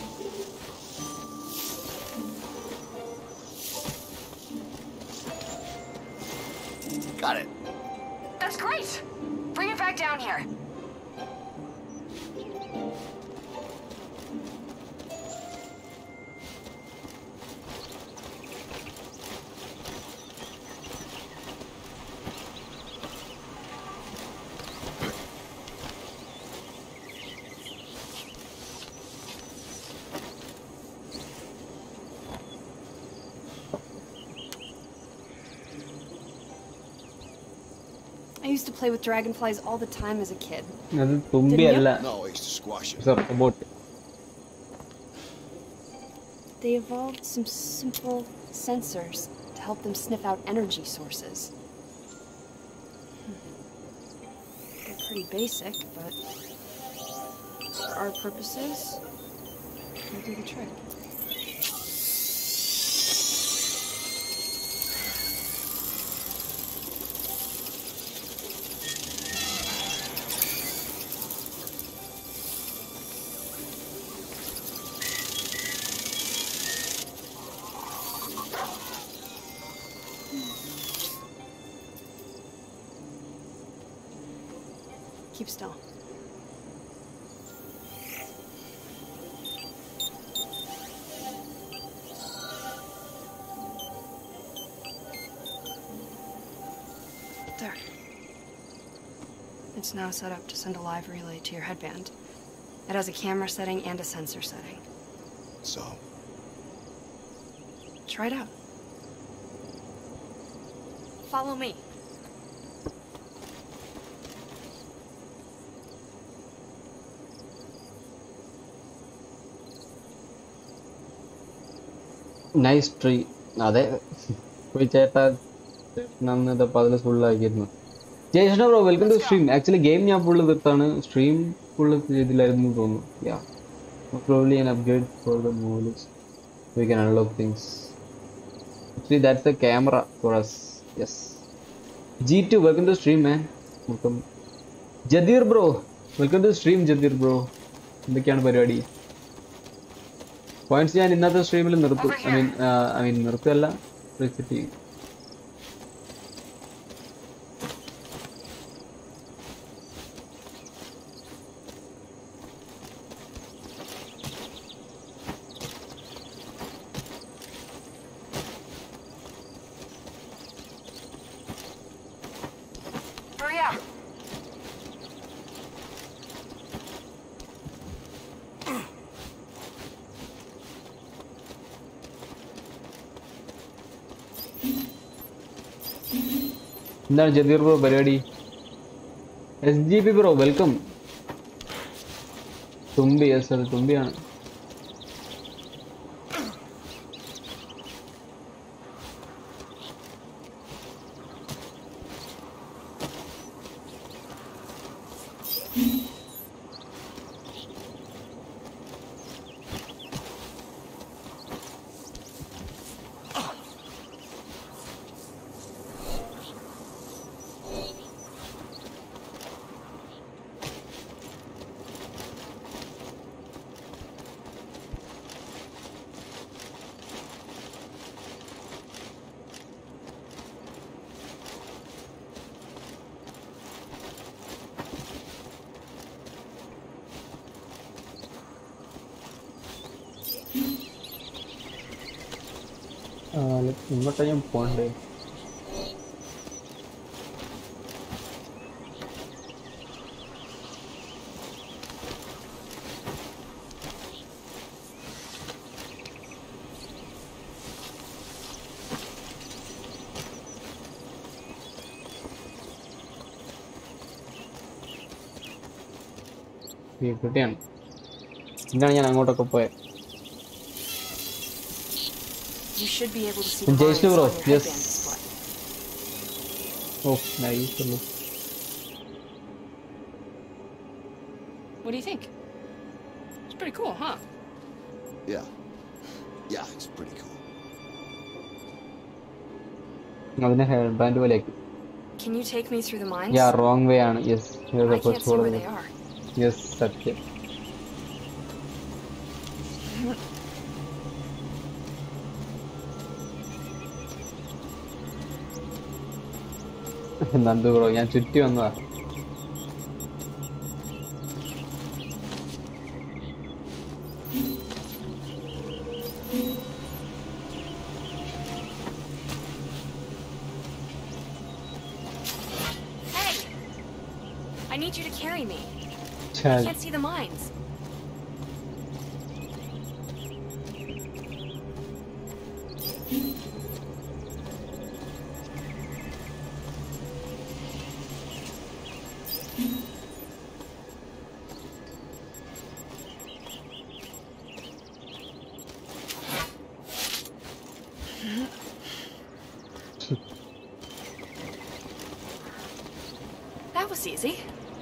Got it. That's great. Bring it back down here. I used to play with dragonflies all the time as a kid. അത് തുമ്പിയല്ല, No, I used to squash it. it's a robot. They evolved some simple sensors to help them sniff out energy sources. Hmm. They're pretty basic, but for our purposes, they'll do the trick. Keep still. There. It's now set up to send a live relay to your headband. It has a camera setting and a sensor setting. So, Try it out. Follow me. Nice tree. അതെ, പോയി ചേട്ടാ നന്നത് പതില് ഫുള്ളാക്കിയിരുന്നു. Jayakrishna bro, welcome to stream. Actually game ഞാൻ full തീർത്താണ്, stream full ചെയ്തില്ലായിരുന്നു തോന്നുന്നു. Yeah, probably an upgrade for the knowledge we can unlock things. Actually that's the camera for us. Yes, G two, welcome to stream man. Welcome Jadir bro, welcome to stream Jadir bro. എന്തൊക്കെയാണ് പരിപാടി? Points ഞാൻ ഇന്നത്തെ സ്ട്രീമിൽ നിർത്തും. I mean I mean നിർത്തുകയല്ല, reset ചെയ്യും. Hurry up. എന്താണ് Jadeer bro പരിപാടി? S G P bro welcome. തുമ്പി, യെസ് അത് തുമ്പിയാണ്. ഇങ്ങോട്ടാ ഞാൻ പോണ്ടേ? കുട്ടിയാണ്, എന്താണ് ഞാൻ അങ്ങോട്ടൊക്കെ പോയത്? You should be able to see the Jason lines bro, on your yes. headband display. Oh, nice. What do you think? It's pretty cool, huh? Yeah. Yeah, it's pretty cool. അതിനെ headband പോലെയാക്കി. Can you take me through the mines? Yeah, wrong way ആണ്. Yes, you're the I can't first see where one. they are. Yes, സത്യം. Nandu bro, ഞാൻ ചുറ്റി വന്നതാ. Hey! I need you to carry me. I can't see the mines. That was easy.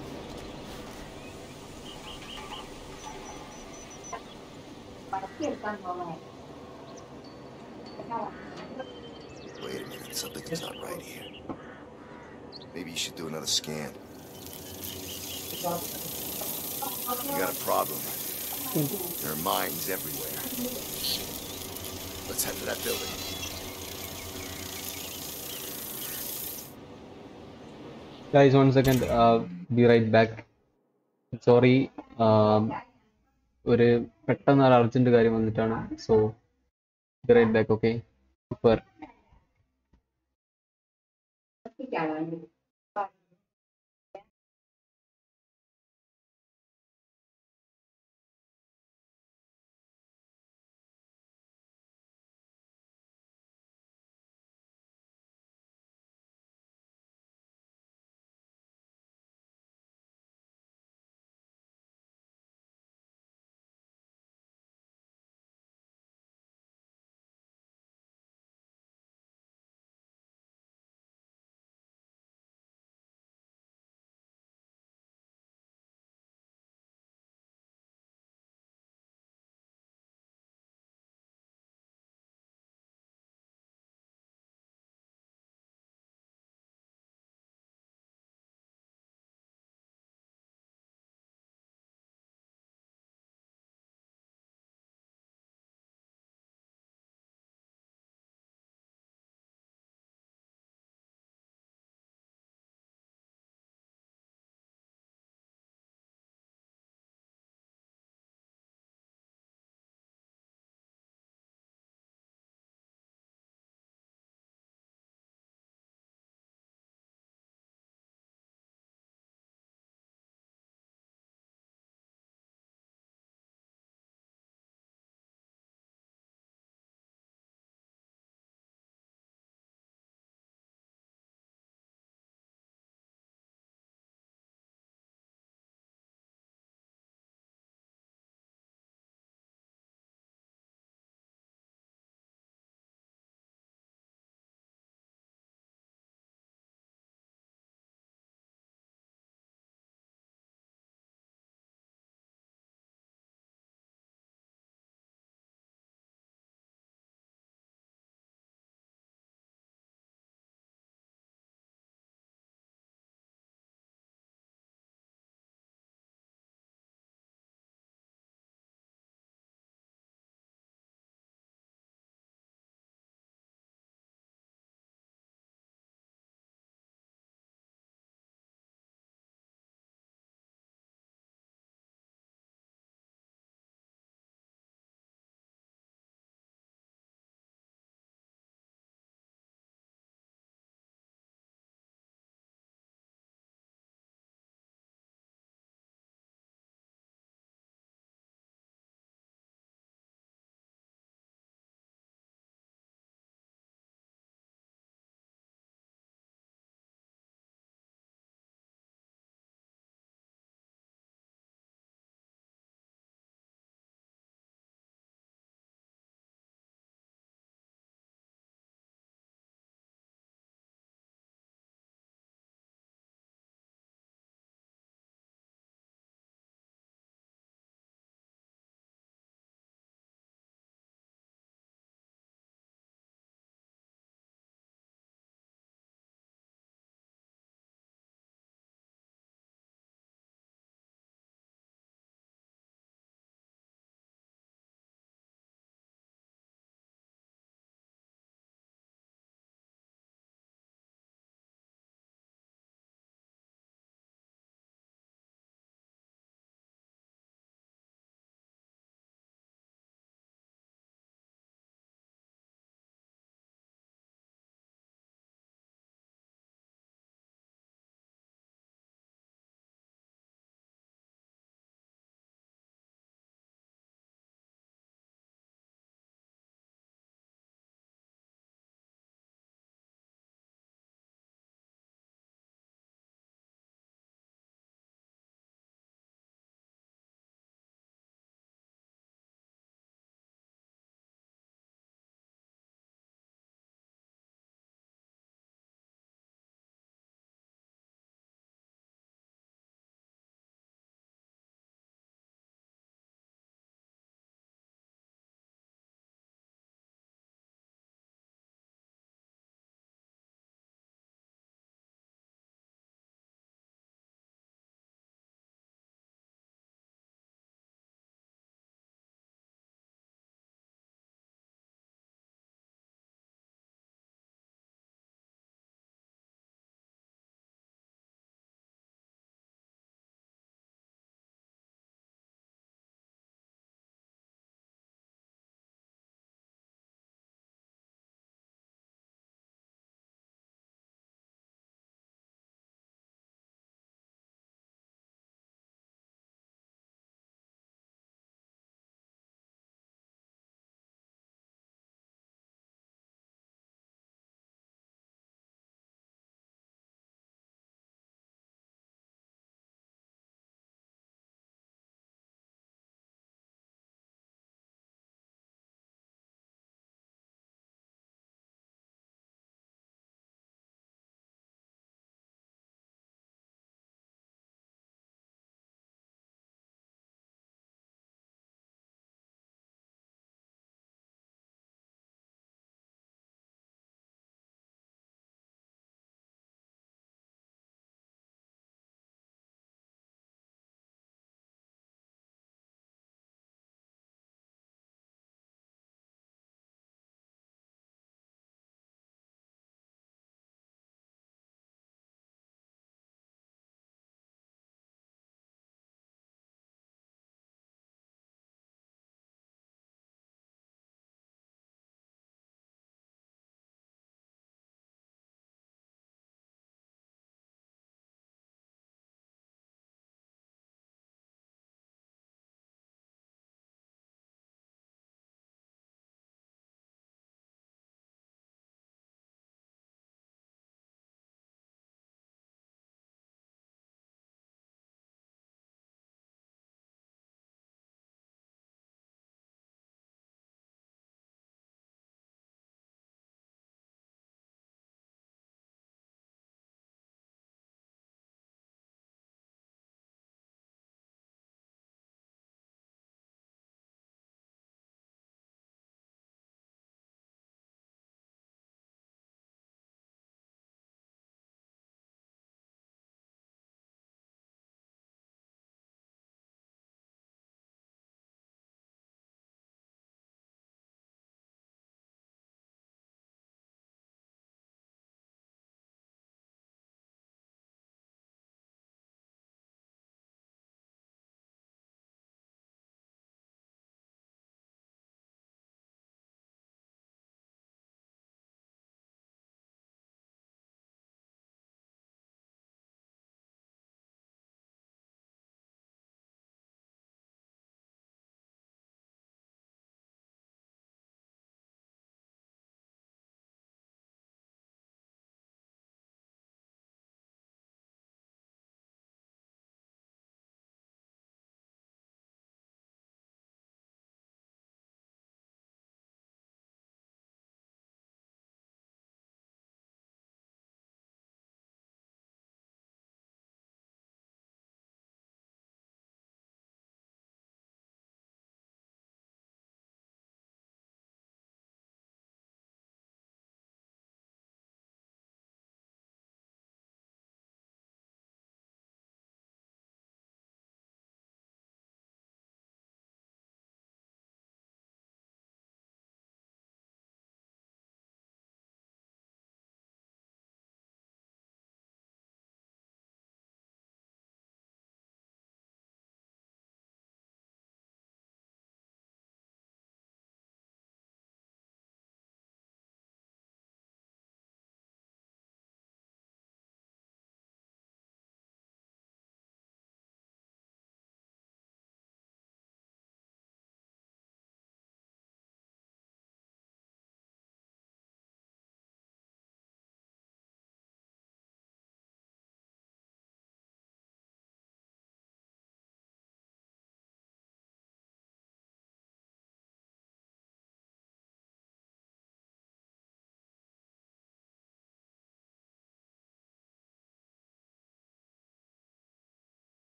Wait a minute, something's not right here. Maybe you should do another scan. You got a problem. There are mines everywhere. Let's head to that building. Guys, one second. Uh, be right back. Sorry. Um, ഒരു പെട്ടെന്ന് ഒരു urgent കാര്യം വന്നിട്ടാണ്. So be right back, okay? Super.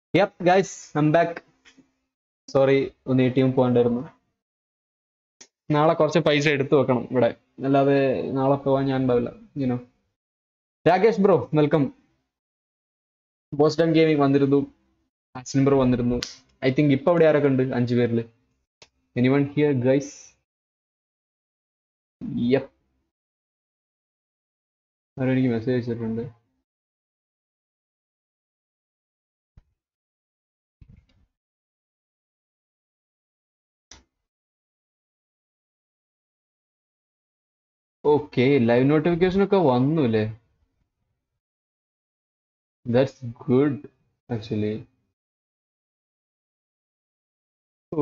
Yup guys I'm back. Sorry ഒന്ന് A T M പോകണ്ടായിരുന്നു. നാളെ കുറച്ച് പൈസ എടുത്തു വെക്കണം ഇവിടെ, അല്ലാതെ നാളെ പോകാൻ ഞാൻ ഉണ്ടാവില്ല. You know Rakesh bro welcome. Boston gaming വന്നിരുന്നു, ആസിൻ ബ്രോ വന്നിരുന്നു. ഐ തിങ്ക് ഇപ്പൊ അവിടെ ആരൊക്കെ ഉണ്ട് അഞ്ചു പേരിൽ? Anyone here guys? യപ്പ്, ആരോ എനിക്ക് മെസ്സേജ് അയച്ചിട്ടുണ്ട്. ഓക്കെ, ലൈവ് നോട്ടിഫിക്കേഷൻ ഒക്കെ വന്നു അല്ലേ? That's good actually. Oh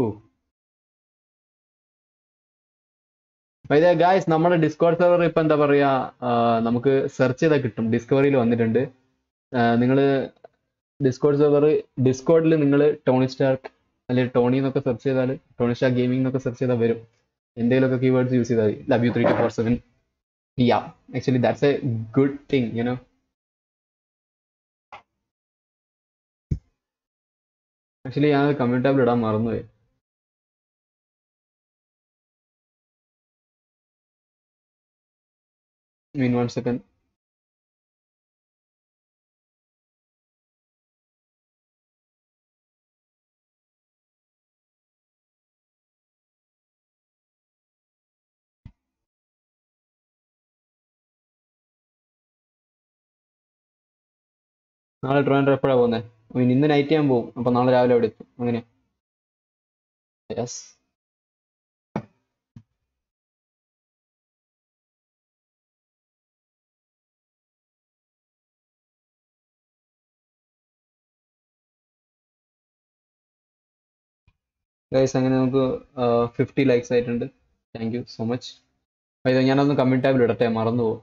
by the guys, നമ്മുടെ ഡിസ്കോഡ് സെർവർ ഇപ്പൊ എന്താ പറയാ, നമുക്ക് സെർച്ച് ചെയ്താൽ കിട്ടും. ഡിസ്കവറിയിൽ വന്നിട്ടുണ്ട്. നിങ്ങൾ ഡിസ്കോഡ് സെർവർ, ഡിസ്കോഡിൽ നിങ്ങൾ ടോണി സ്റ്റാർക്ക് അല്ലെങ്കിൽ ടോണി എന്നൊക്കെ സെർച്ച് ചെയ്താൽ, ടോണി സ്റ്റാർക്ക് ഗെയിമിംഗ് എന്നൊക്കെ സെർച്ച് ചെയ്താൽ വരും. എന്തെങ്കിലുമൊക്കെ കീവേഡ്സ് യൂസ് ചെയ്താൽ മതി. Love you three two four seven. Yeah actually that's a good thing you know. Actually ഞാൻ കമ്മ്യൂണിറ്റി ടാബിൽ ഇടാൻ മറന്നുപോയി. Mean one second. നാളെ ട്രിവാൻഡ്രം എപ്പോഴാണ് പോകുന്നത്? മീൻ ഇന്ന് നൈറ്റ് ഞാൻ പോകും, അപ്പൊ നാളെ രാവിലെ അവിടെ എത്തും. അങ്ങനെ യെസ്. ഗൈസ് അങ്ങനെ നമുക്ക് ഫിഫ്റ്റി ലൈക്സ് ആയിട്ടുണ്ട്. Thank you so much. ഇത് ഞാനൊന്ന് കമ്മ്യൂണിറ്റി ടാബിൽ ഇടട്ടെ, മറന്നു പോകും.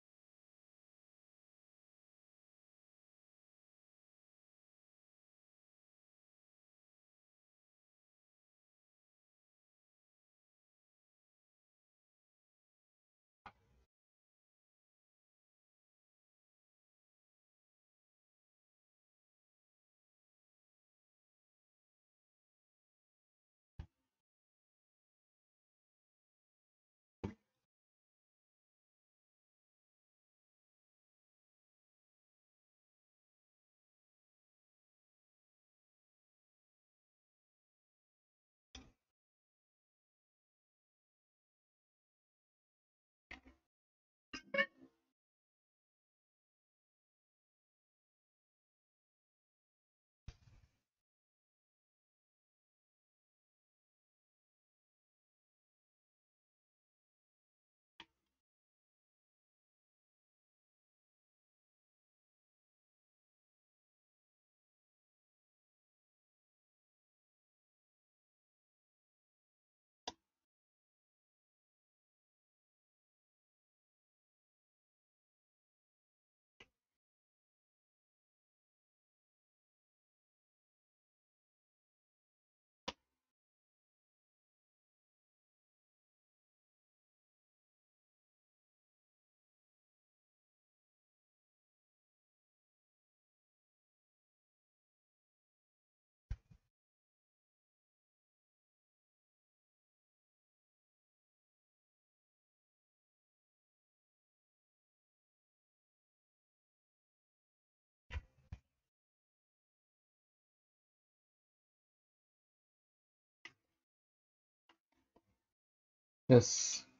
യെസ്.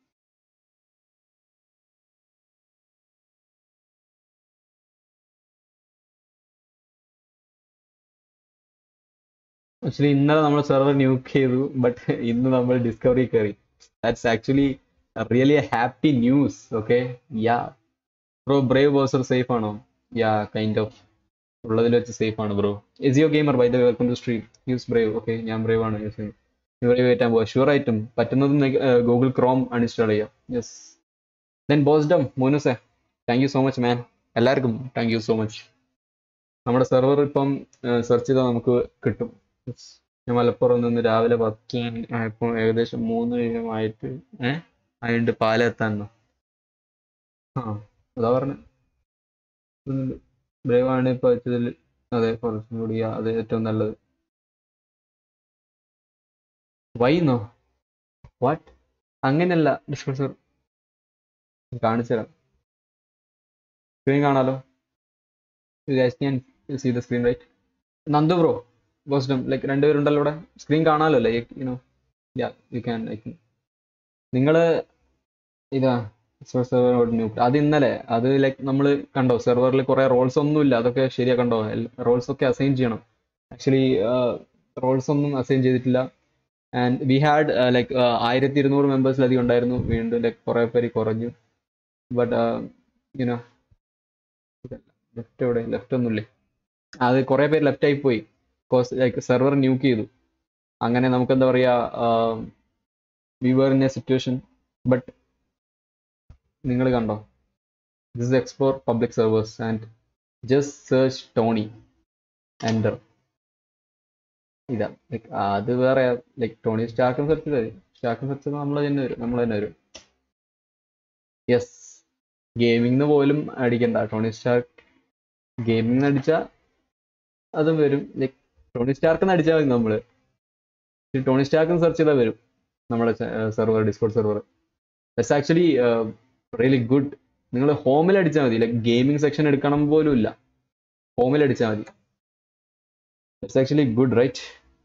ആക്ച്വലി ഇന്നലെ നമ്മൾ സെർവർ ന്യൂക്ക് ചെയ്തു, ബട്ട് ഇന്ന് നമ്മൾ ഡിസ്കവറി കയറി. That's actually really a happy news. Okay, yeah bro. Brave browser safe ആണോ? യാ കൈൻഡ് ഓഫ് ഉള്ളതിൽ വെച്ച് സേഫ് ആണ് bro. Ezio gamer by the way, welcome to stream. Use Brave. Okay, ഞാൻ Brave ആണ് use ചെയ്യുന്നത്. Brave കയറ്റാൻ പോവാ sure ആയിട്ടും. പറ്റുന്നതും ഗൂഗിൾ ക്രോം അൺഇൻസ്റ്റാൾ ചെയ്യാം. യെസ്. ദെൻ ബോസ്ഡം മോനുസെ, thank you so much man. എല്ലാവർക്കും താങ്ക് യു സോ മച്ച്. നമ്മുടെ സെർവർ ഇപ്പം സെർച്ച് ചെയ്താൽ നമുക്ക് കിട്ടും. ഞാൻ മലപ്പുറം നിന്ന് രാവിലെ പത്ത് ആയപ്പോൾ ഏകദേശം മൂന്ന് ആയിട്ട് ഏഹ് ആയിട്ട് പാലെത്താനോ. ആ അതാ പറഞ്ഞ ബ്രേവാണ് ഇപ്പൊ വെച്ചതിൽ അതെ കുറച്ചും കൂടി അത് ഏറ്റവും നല്ലത്. വൈന്നോ വാട്ട് അങ്ങനെയല്ല ഡിസ്കോഡ് സെർവർ കാണിച്ചു തരാം. സ്ക്രീൻ കാണാലോ. You guys can see the screen right? Nandu bro ബോസ്ഡം ലൈക്ക് രണ്ടുപേരുണ്ടല്ലോ ഇവിടെ. സ്ക്രീൻ കാണാലോ like you know yeah you can like നിങ്ങള് ഇതാ സെർവർ അത് ഇന്നലെ അത് ലൈക്ക് നമ്മൾ കണ്ടോ സെർവറിൽ കുറെ റോൾസ് ഒന്നും ഇല്ല. അതൊക്കെ ശരിയാ കണ്ടോ. റോൾസ് ഒക്കെ അസൈൻ ചെയ്യണം. ആക്ച്വലി റോൾസ് ഒന്നും അസൈൻ ചെയ്തിട്ടില്ല. ആൻഡ് വി ഹാഡ് ലൈക്ക് ആയിരത്തി ഇരുന്നൂറ് മെമ്പേഴ്സിലധികം ഉണ്ടായിരുന്നു. വീണ്ടും ലൈക്ക് കുറെ പേര് കുറഞ്ഞു. ബട്ട് യുനോ ലെഫ്റ്റ് എവിടെ ലെഫ്റ്റ് ഒന്നുമില്ലേ. അത് കുറെ പേര് ലെഫ്റ്റ് ആയി പോയി. ബിക്കോസ് ലൈക്ക് സെർവർ ന്യൂക്ക് ചെയ്തു. അങ്ങനെ നമുക്ക് എന്താ പറയാ we were in a situation. But നിങ്ങൾ കണ്ടോ this explore public servers and just search Tony enter. ഇതാ ലൈക്ക് അത് വേറെ ലൈക്ക് ടോണി സ്റ്റാർക്കും സെർച്ച് ചെയ്താൽ മതി. സ്റ്റാർക്കും സെർച്ച് ചെയ്താൽ നമ്മൾ തന്നെ വരും നമ്മൾ തന്നെ വരും. യെസ് ഗെയിമിംഗ് പോലും അടിക്കണ്ട. ടോണി സ്റ്റാർക്ക് ഗെയിമിംഗ് അടിച്ചാൽ അതും വരും. ലൈക്ക് ടോണി സ്റ്റാർക്കെന്ന് അടിച്ചാൽ മതി നമ്മൾ. ടോണി സ്റ്റാർക്കും സെർച്ച് ചെയ്താൽ വരും നമ്മുടെ server Discord server. That's actually really good. നിങ്ങൾ ഹോമിൽ അടിച്ചാൽ മതി. ലൈക്ക് ഗെയിമിംഗ് സെക്ഷൻ എടുക്കണം പോലും ഇല്ല. ഹോമിൽ അടിച്ചാൽ മതി. That's actually good right.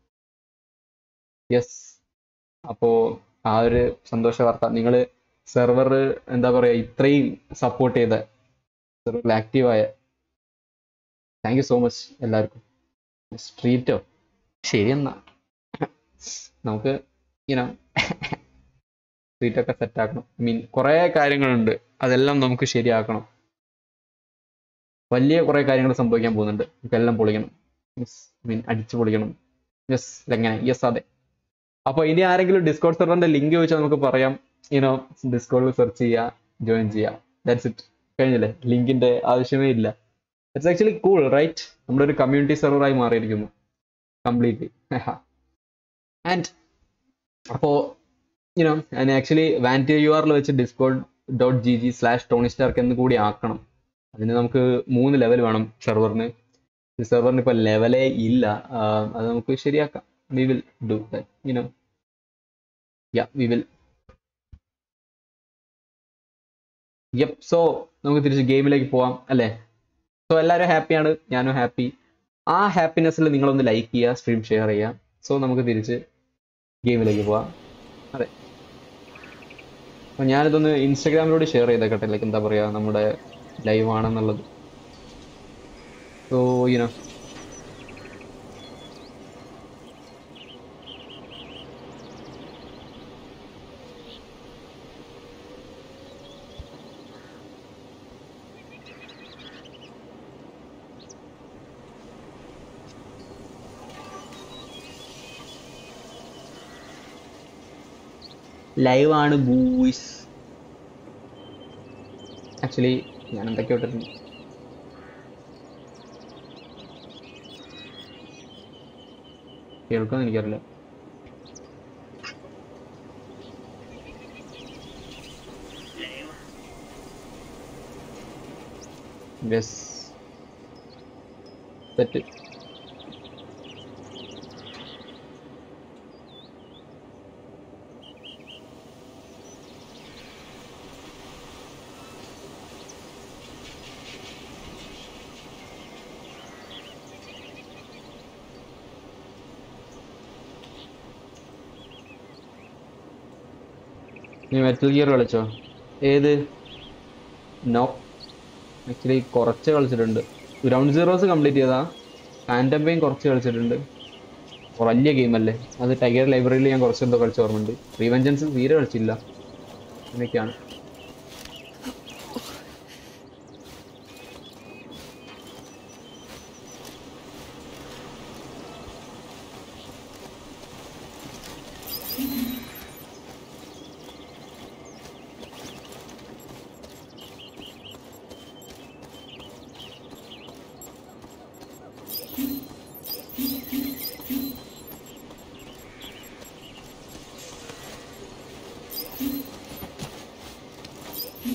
Yes അപ്പോൾ ആ ഒരു സന്തോഷ വാർത്ത. നിങ്ങൾ സെർവർ എന്താ പറയുക ഇത്രയും സപ്പോർട്ട് ചെയ്ത സെർവറിൽ ആക്റ്റീവായ താങ്ക് യു സോ മച്ച് എല്ലാവർക്കും. സ്ട്രീറ്റോ ശരി എന്നാ നമുക്ക് ഇങ്ങനെ സ്ട്രീറ്റൊക്കെ സെറ്റാക്കണം. ഐ മീൻ കുറേ കാര്യങ്ങളുണ്ട് അതെല്ലാം നമുക്ക് ശരിയാക്കണം. വലിയ കുറേ കാര്യങ്ങൾ സംഭവിക്കാൻ പോകുന്നുണ്ട്. നമുക്കെല്ലാം പൊളിക്കണം. യെസ് മീൻ അടിച്ചു പൊളിക്കണം. യെസ് എങ്ങനെ യെസ് അതെ. അപ്പോൾ ഇനി ആരെങ്കിലും ഡിസ്കോഡ് സെർവറിന്റെ ലിങ്ക് ചോദിച്ചാൽ നമുക്ക് പറയാം യുനോ ഡിസ്കോഡിൽ സെർച്ച് ചെയ്യുക ജോയിൻ ചെയ്യുക. That's it. കഴിഞ്ഞില്ലേ. ലിങ്കിന്റെ ആവശ്യമേ ഇല്ല. It's actually cool right. നമ്മുടെ ഒരു കമ്മ്യൂണിറ്റി സെർവറായി മാറിയിരിക്കുന്നു കംപ്ലീറ്റ്ലി. ആൻഡ് അപ്പോൾ യുനോ ഞാൻ ആക്ച്വലി വാൻറ്റി യു ആറിൽ വെച്ച് Discord dot G G slash Tony Stark എന്ന് കൂടി ആക്കണം. അതിന് നമുക്ക് മൂന്ന് ലെവൽ വേണം സെർവറിന്. ഈ സെർവറിന് ഇപ്പോൾ ലെവലേ ഇല്ല. അത് നമുക്ക് ശരിയാക്കാം. We will do that you know yeah we will. Yup so നമുക്ക് തിരിച്ച് ഗെയിമിലേക്ക് പോവാം അല്ലേ. സോ എല്ലാവരും ഹാപ്പിയാണ്, ഞാനും ഹാപ്പി. ആ ഹാപ്പിനെസ്സിൽ നിങ്ങളൊന്ന് ലൈക്ക് ചെയ്യുക, സ്ട്രീം ഷെയർ ചെയ്യുക. സോ നമുക്ക് തിരിച്ച് ഗെയിമിലേക്ക് പോവാം. അതെ അപ്പോൾ ഞാനിതൊന്ന് ഇൻസ്റ്റാഗ്രാമിലൂടെ ഷെയർ ചെയ്തേക്കട്ടെ ലൈക്ക് എന്താ പറയുക നമ്മുടെ ലൈവ് ആണെന്നുള്ളത്. സോ യുനോ ലൈവ് ആണ് ബൂയ്സ്. ആക്ച്വലി ഞാൻ എന്തൊക്കെ ഇട്ടിട്ടുണ്ട്. കേൾക്കാന്ന് എനിക്കറിയില്ല. യെസ് തെറ്റ്. നീ മെറ്റൽ ഗിയർ കളിച്ചോ? ഏത്? നോ ആക്ച്വലി കുറച്ച് കളിച്ചിട്ടുണ്ട്. ഗ്രൗണ്ട് സീറോസ് കംപ്ലീറ്റ് ചെയ്താ. ഫാൻറ്റം പെയിൻ കുറച്ച് കളിച്ചിട്ടുണ്ട്. വലിയ ഗെയിമല്ലേ അത്. ടൈഗർ ലൈബ്രറിയിൽ ഞാൻ കുറച്ച് എന്തോ കളിച്ച ഓർമ്മയുണ്ട്. റിവെഞ്ചൻസ് തീരെ കളിച്ചില്ല. അങ്ങനെയൊക്കെയാണ്.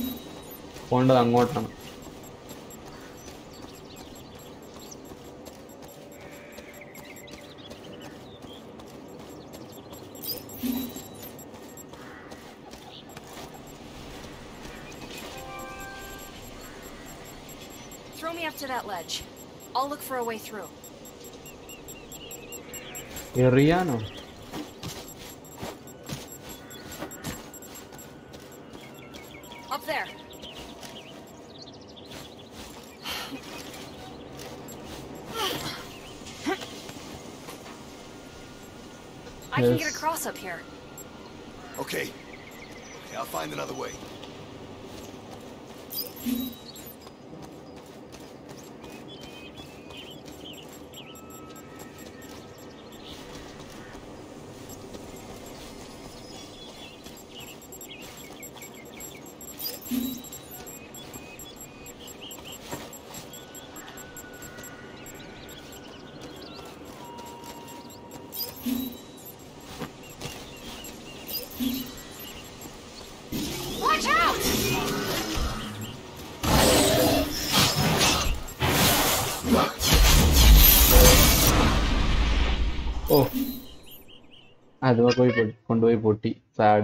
പോകേണ്ടത് അങ്ങോട്ടാണ്. me up to that ledge. I'll look for a way through. എറിയാനോ? Up there. I can get across up here. Okay. I'll find another way. Watch out! ഓ അത് പോയി കൊണ്ടുപോയി പൊട്ടി. Sad.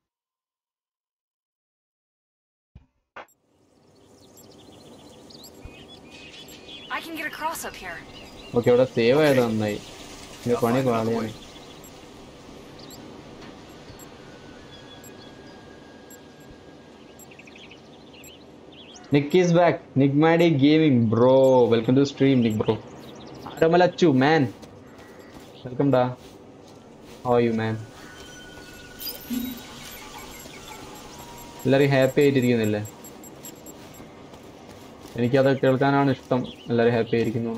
I can get across up here. Okay, അവിടെ save ആയത് നന്നായി. ഇതിന്റെ പണി പാളിയാണ്. Nick is back. Nickmatic Gaming, bro. Welcome to the stream, Nick, bro. Aramalachu, man. Welcome, da. How are you, man? എല്ലാവരും ഹാപ്പി ആയിട്ടിരിക്കുന്നില്ലേ? എനിക്കത് കേൾക്കാനാണ് ഇഷ്ടം. എല്ലാവരും ഹാപ്പി ആയിരിക്കുന്നു.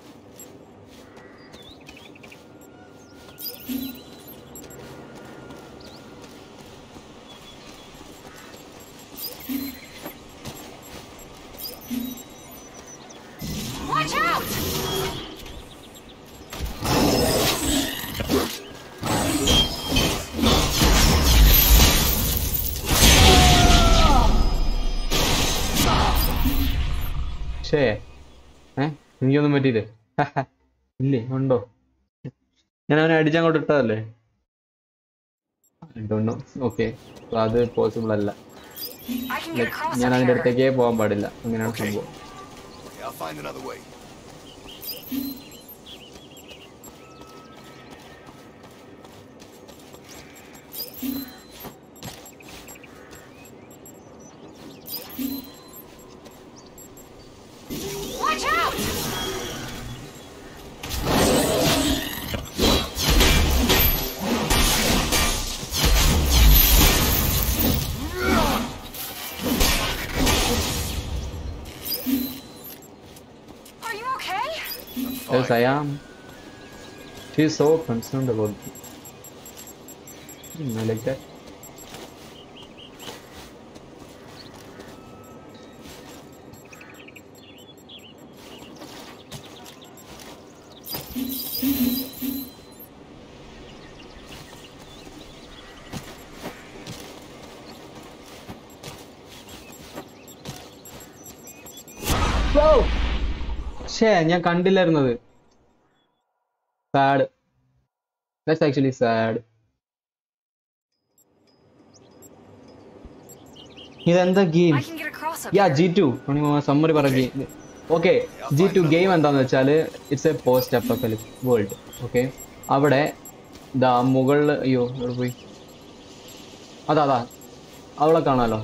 Watch out! ഷേ ഏ എനിക്കൊന്നും പറ്റിയില്ലേ? ഇല്ലേ? ഉണ്ടോ? ഞാൻ അവനെ അടിച്ചങ്ങോട്ട് ഇട്ടതല്ലേ? ഓക്കെ, അത് പോസിബിൾ അല്ല. ഞാൻ അതിൻ്റെ അടുത്തേക്കേ പോകാൻ പാടില്ല. അങ്ങനെയാണ് സംഭവം. I'll find another way. Watch out! Are you okay? Yes, I am. She's so concerned about me. Hmm, I like that. ഷേ ഞാൻ കണ്ടില്ലായിരുന്നത്. സാഡ്. That's actually sad. ഇതെന്താ game? I can get across up yeah here. Jitu summary പറ. Okay, Jitu game എന്താന്ന് വെച്ചാല് it's a post apocalypse world. Okay, അവിടെ ദാ മുകളിൽ, അയ്യോ അവിടെ പോയി, അതാ അതാ അവളെ കാണാലോ.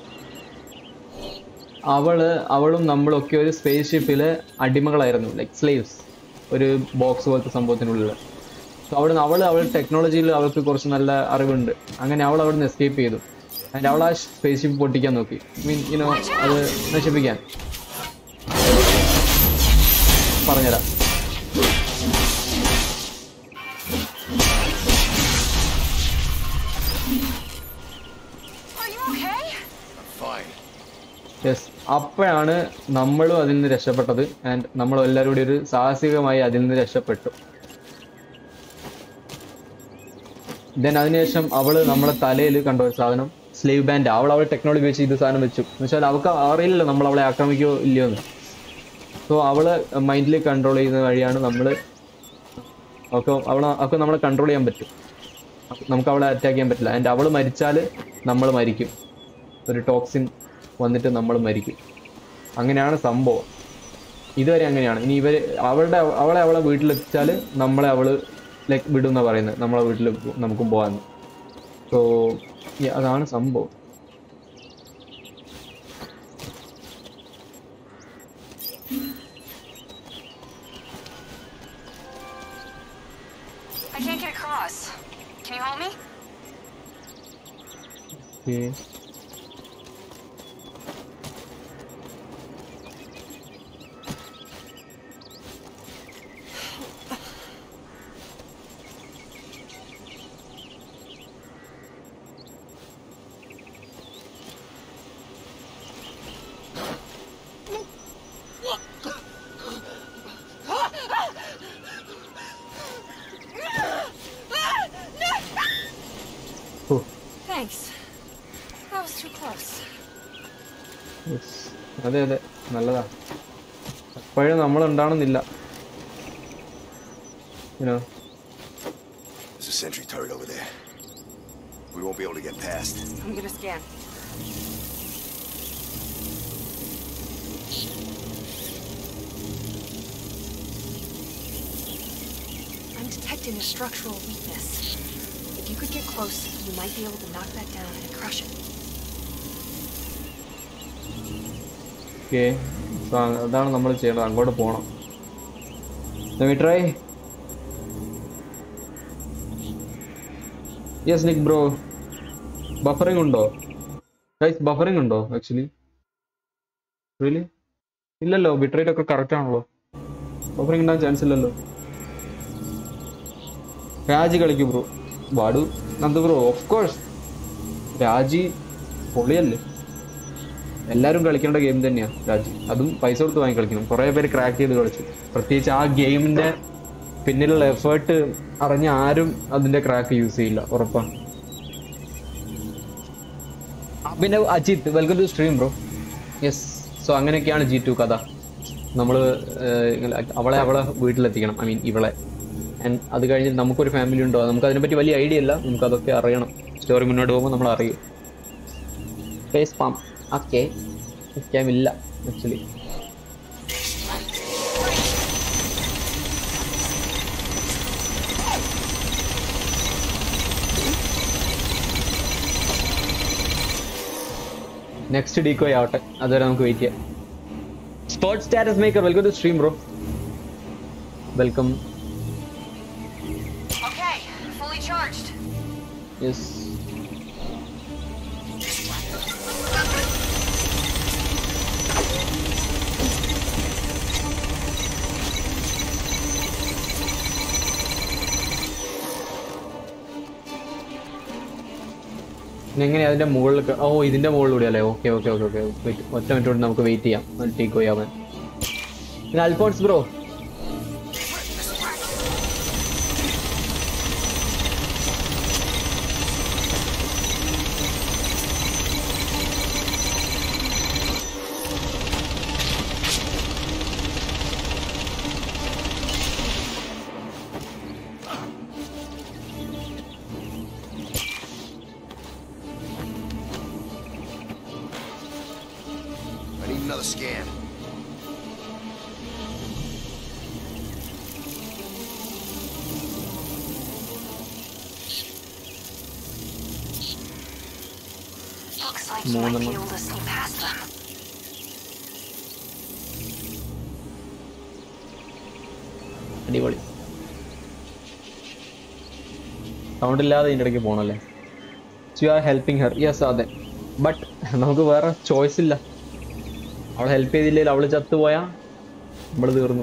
അവള് അവളും നമ്മളൊക്കെ ഒരു സ്പേസ് ഷിപ്പില് അടിമകളായിരുന്നു, ലൈക്ക് സ്ലേവ്സ്, ഒരു ബോക്സ് പോലത്തെ സംഭവത്തിനുള്ളിൽ. സോ അവിടെ അവൾ അവൾ ടെക്നോളജിയിൽ അവൾക്ക് കുറച്ച് നല്ല അറിവുണ്ട്. അങ്ങനെ അവൾ അവിടെ നിന്ന് എസ്കേപ്പ് ചെയ്തു. ആൻഡ് അവൾ ആ സ്പേസ് ഷിപ്പ് പൊട്ടിക്കാൻ നോക്കി, മീൻ യുനോ അത് നശിപ്പിക്കാൻ. പറഞ്ഞുതരാം. Are you okay? I'm fine. Yes, അപ്പോഴാണ് നമ്മളും അതിൽ നിന്ന് രക്ഷപ്പെട്ടത്. ആൻഡ് നമ്മൾ എല്ലാവരും കൂടി ഒരു സാഹസികമായി അതിൽ നിന്ന് രക്ഷപ്പെട്ടു. ദെൻ അതിനുശേഷം അവള് നമ്മളെ തലയിൽ കണ്ട ഒരു സാധനം, സ്ലേവ് ബാൻഡ്. അവൾ അവൾ ടെക്നോളജി വെച്ച് ഇത് സാധനം വെച്ചു. എന്ന് വെച്ചാൽ അവൾക്ക് അറിയില്ലല്ലോ നമ്മൾ അവളെ ആക്രമിക്കുകയോ ഇല്ലയോ എന്ന്. സോ അവള് മൈൻഡിൽ കൺട്രോൾ ചെയ്യുന്ന വഴിയാണ് നമ്മൾ ഒക്കെ അവളെ ഒക്കെ നമ്മളെ കൺട്രോൾ ചെയ്യാൻ പറ്റും. നമുക്ക് അവളെ അറ്റാക്ക് ചെയ്യാൻ പറ്റില്ല. ആൻഡ് അവൾ മരിച്ചാൽ നമ്മൾ മരിക്കും. ഒരു ടോക്സിൻ വന്നിട്ട് നമ്മൾ മരിക്കും. അങ്ങനെയാണ് സംഭവം. ഇതുവരെ അങ്ങനെയാണ്. ഇനി ഇവർ അവളുടെ അവളെ അവളെ വീട്ടിലെത്തിച്ചാൽ നമ്മളെ അവൾ ലൈക്ക് വിടും എന്നാണ് പറയുന്നത്, നമ്മളെ വീട്ടിൽ നമുക്കും പോകാമെന്ന്. സോ അതാണ് സംഭവം. I can't get across. Can you help me? Okay. Thanks. That was too close. Yes. അതെ അതെ നല്ലതാ. അപ്പോഴും നമ്മൾ ഉണ്ടാവണമെന്നില്ല. You know. There's a sentry turret over there. We won't be able to get past. I'm gonna scan. I'm detecting a structural weakness. If you could get close, you might be able to knock that down and crush it. Okay. So അതാണ് നമ്മൾ ചെയ്യേണ്ടത്. അങ്ങോട്ട് പോകണം. Let me try. Yes, Nick bro. Buffering ഉണ്ടോ? Guys, buffering ഉണ്ടോ actually? Really? ഇല്ലല്ലോ, bitrate ഒക്കെ correct ആണല്ലോ. Buffering ഉണ്ടാകാൻ ചാൻസ് ഇല്ലല്ലോ. രാജി കളിക്കും ബ്രോ. വാടു Nanda bro, of course Raji പൊളിയല്ലേ, എല്ലാവരും കളിക്കേണ്ട ഗെയിം തന്നെയാണ് രാജി. അതും പൈസ കൊടുത്ത് വാങ്ങി കളിക്കണം. കുറേ പേര് ക്രാക്ക് ചെയ്ത് കളിച്ചു. പ്രത്യേകിച്ച് ആ ഗെയിമിൻ്റെ പിന്നിലുള്ള എഫേർട്ട് അറിഞ്ഞ ആരും അതിൻ്റെ ക്രാക്ക് യൂസ് ചെയ്യില്ല, ഉറപ്പാണ്. പിന്നെ Ajith, welcome to stream bro. Yes, so അങ്ങനെയൊക്കെയാണ് ജി ടു കഥ. നമ്മൾ അവളെ അവളെ വീട്ടിലെത്തിക്കണം, ഐ മീൻ ഇവളെ. ആൻഡ് അത് കഴിഞ്ഞ് നമുക്കൊരു ഫാമിലി ഉണ്ടോ, നമുക്ക് അതിനെപ്പറ്റി വലിയ ഐഡിയ ഇല്ല, നമുക്കതൊക്കെ അറിയണം. സ്റ്റോറി മുന്നോട്ട് പോകുമ്പോൾ നമ്മൾ അറിയും. ഫേസ് പാം ഓക്കെ ഇല്ല ആക്ച്വലി. നെക്സ്റ്റ് ഡീക്കോയ് ആവട്ടെ, അതുവരെ നമുക്ക് വെയിറ്റ് ചെയ്യാം. Sports status maker, welcome to stream bro. Welcome. Okay, fully charged. Yes. എങ്ങനെയാ അതിന്റെ മുകളിൽ? ഓ ഇതിന്റെ മുകളിലൂടെ അല്ലേ? ഓക്കെ ഓക്കെ ഓക്കെ ഓക്കെ ഒറ്റ മിനിറ്റ് കൊണ്ട് നമുക്ക് വെയിറ്റ് ചെയ്യാം ടേക്ക് ചെയ്യാൻ. പിന്നെ Alphonse bro, Another scan. Looks like you might be able to see past them. അടിപൊളി. സൗണ്ട് ഇല്ലാതെ ഇതിൻ്റെ ഇടയ്ക്ക് പോകണല്ലേ. You are helping her. Yes അതെ, ബട്ട് നമുക്ക് വേറെ ചോയ്സ് ഇല്ല. അവൾ ഹെൽപ്പ് ചെയ്തില്ലെങ്കിൽ അവൾ ചത്തുപോയാൽ നമ്മൾ തീർന്നു.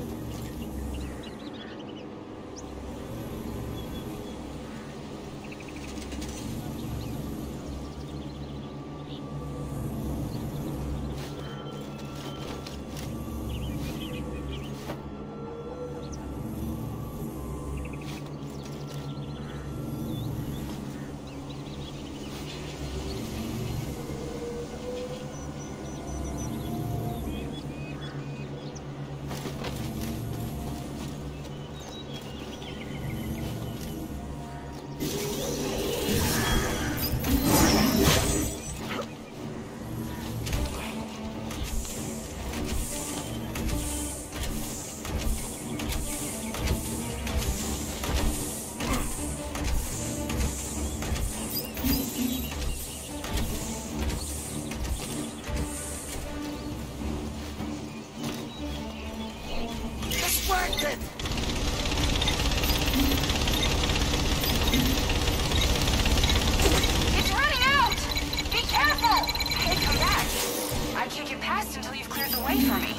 rest until you've cleared the way for me.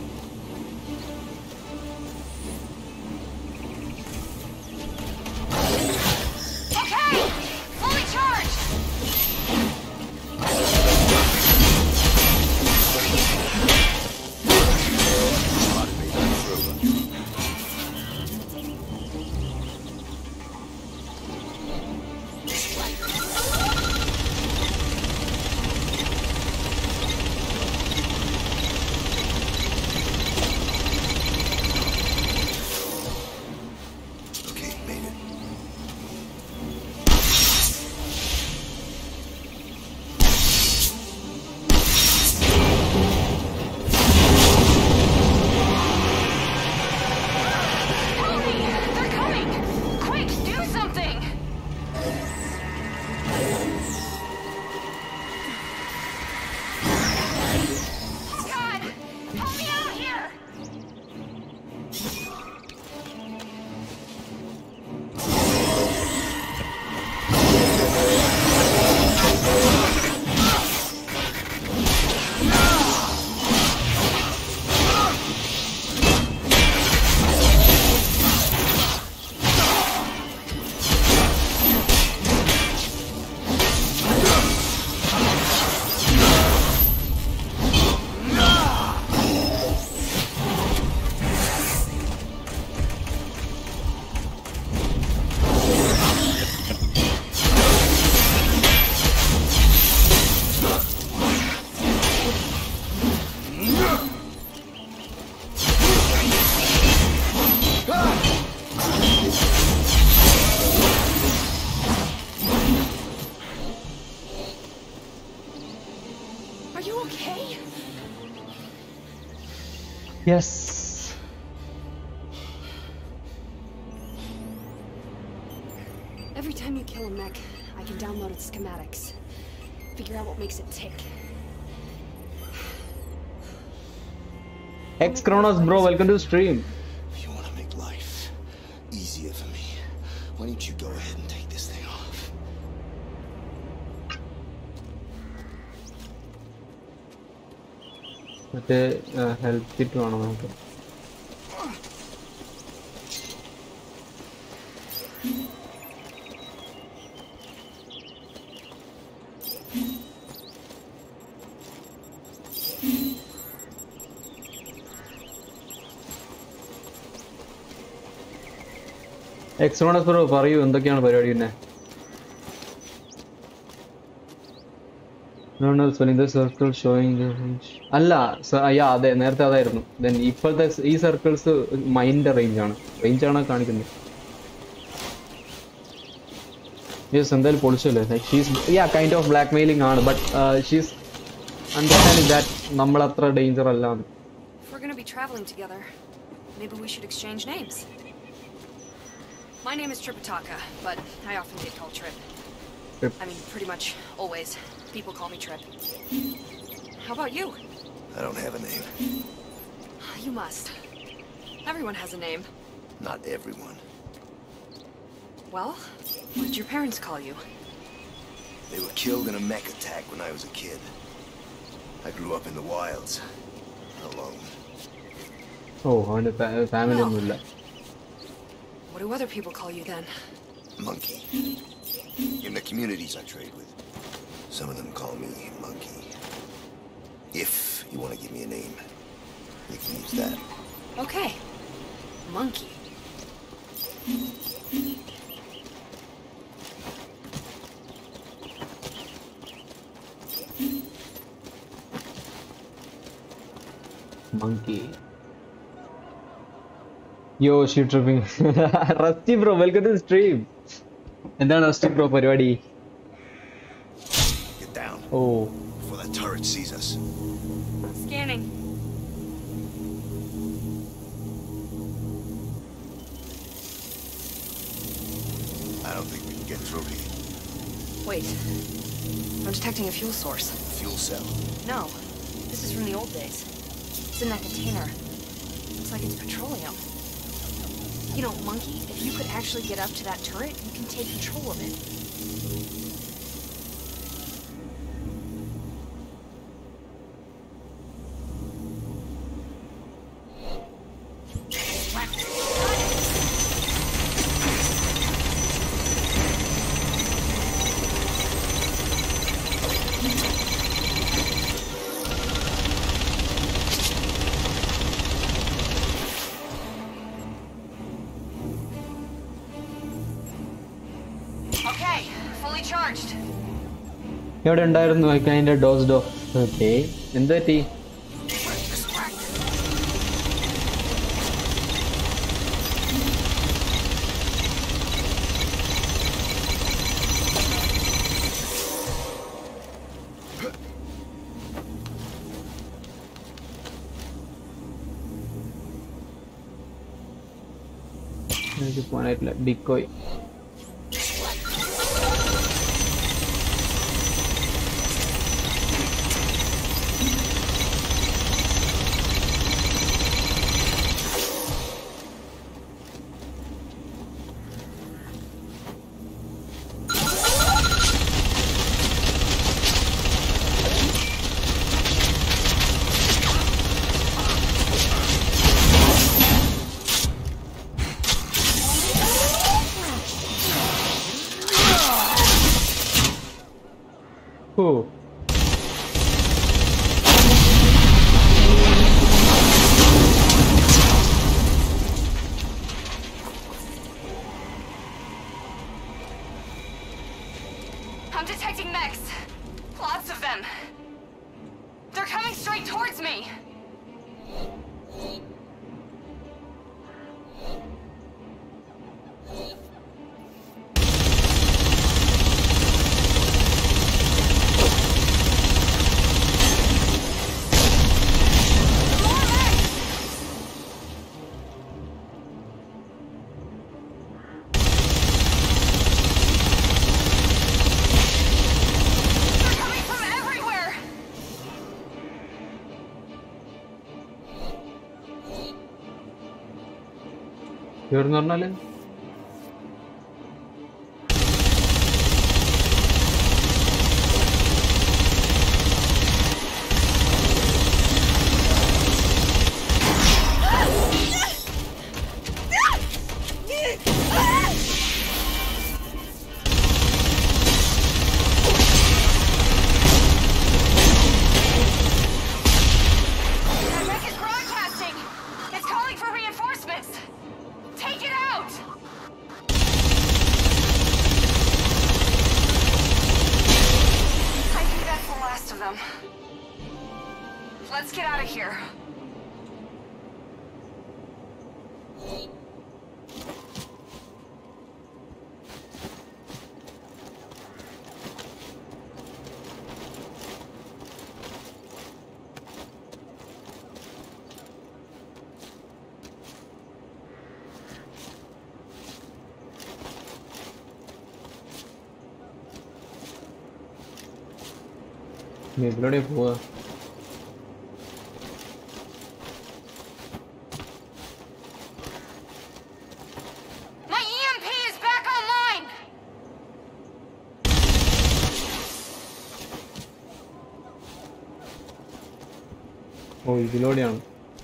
Okay! Fully charged! Okay, made it. Help me! They're coming! Quick, do something! God! Help me out here! Are you okay? Yes. Every time you kill a mech, I can download its schematics. Figure out what makes it tick. X Kronos, bro, welcome to stream. If you want to make life easier for me, why don't you go ahead and take this thing off? മറ്റേ health kit വേണം നമുക്ക്. എക്സോണസ് bro പറയൂ, എന്തൊക്കെയാണ് പരിപാടി? പിന്നെ circle showing അല്ല, യാ അതെ, നേരത്തെ അതായിരുന്നു. ദെൻ ഇപ്പോഴത്തെ ഈ സർക്കിൾസ് മൈൻഡ് റേഞ്ച് ആണ് റേഞ്ച് ആണ് കാണിക്കുന്നത്. യെസ്, എന്തായാലും പൊളിച്ചല്ലേ. Like she's yeah kind of blackmailing ആണ്, ബട്ട് ഷീസ് അണ്ടർസ്റ്റാൻഡിങ് ദാറ്റ് നമ്മൾ അത്ര ഡേഞ്ചർ അല്ല. If we're gonna be traveling together, maybe we should exchange names. My name is Tripitaka, but I often get called Trip. Trip. I mean, pretty much always. People call me Trip. How about you? I don't have a name. You must. Everyone has a name. Not everyone. Well, what did your parents call you? They were killed in a mech attack when I was a kid. I grew up in the wilds. Alone. ഓ, അവന്റെ family ഒന്നുമില്ല. What do other people call you then? Monkey. In the communities I trade with, some of them call me Monkey. If you want to give me a name, you can use that. Okay. Monkey. Monkey. Yo, she tripping. Rusty bro, welcome to the stream. എന്താണ് Rusty bro പരിപാടി? Get down. ഓ, Before that turret sees us. Scanning. I don't think we can get through here. Wait. I'm detecting a fuel source. Fuel cell. No. This is from the old days. It's in that container. Looks like it's petroleum. You know, Monkey, if you could actually get up to that turret, you can take control of it. fully charged. എവിടെ ഉണ്ടായിരുന്നു? I kind dozed off. Okay, എന്ത് പറ്റി? എനിക്ക് പോകാനായിട്ടില്ല. ഡിക്കോയ്. Oh. I'm detecting mechs. Lots of them. They're coming straight towards me. ഇവരെന്ന് പറഞ്ഞാല് Let's get out of here. ഇതിലൂടെ പോവാ. ഓ, ഇതിലൂടെയാണ്.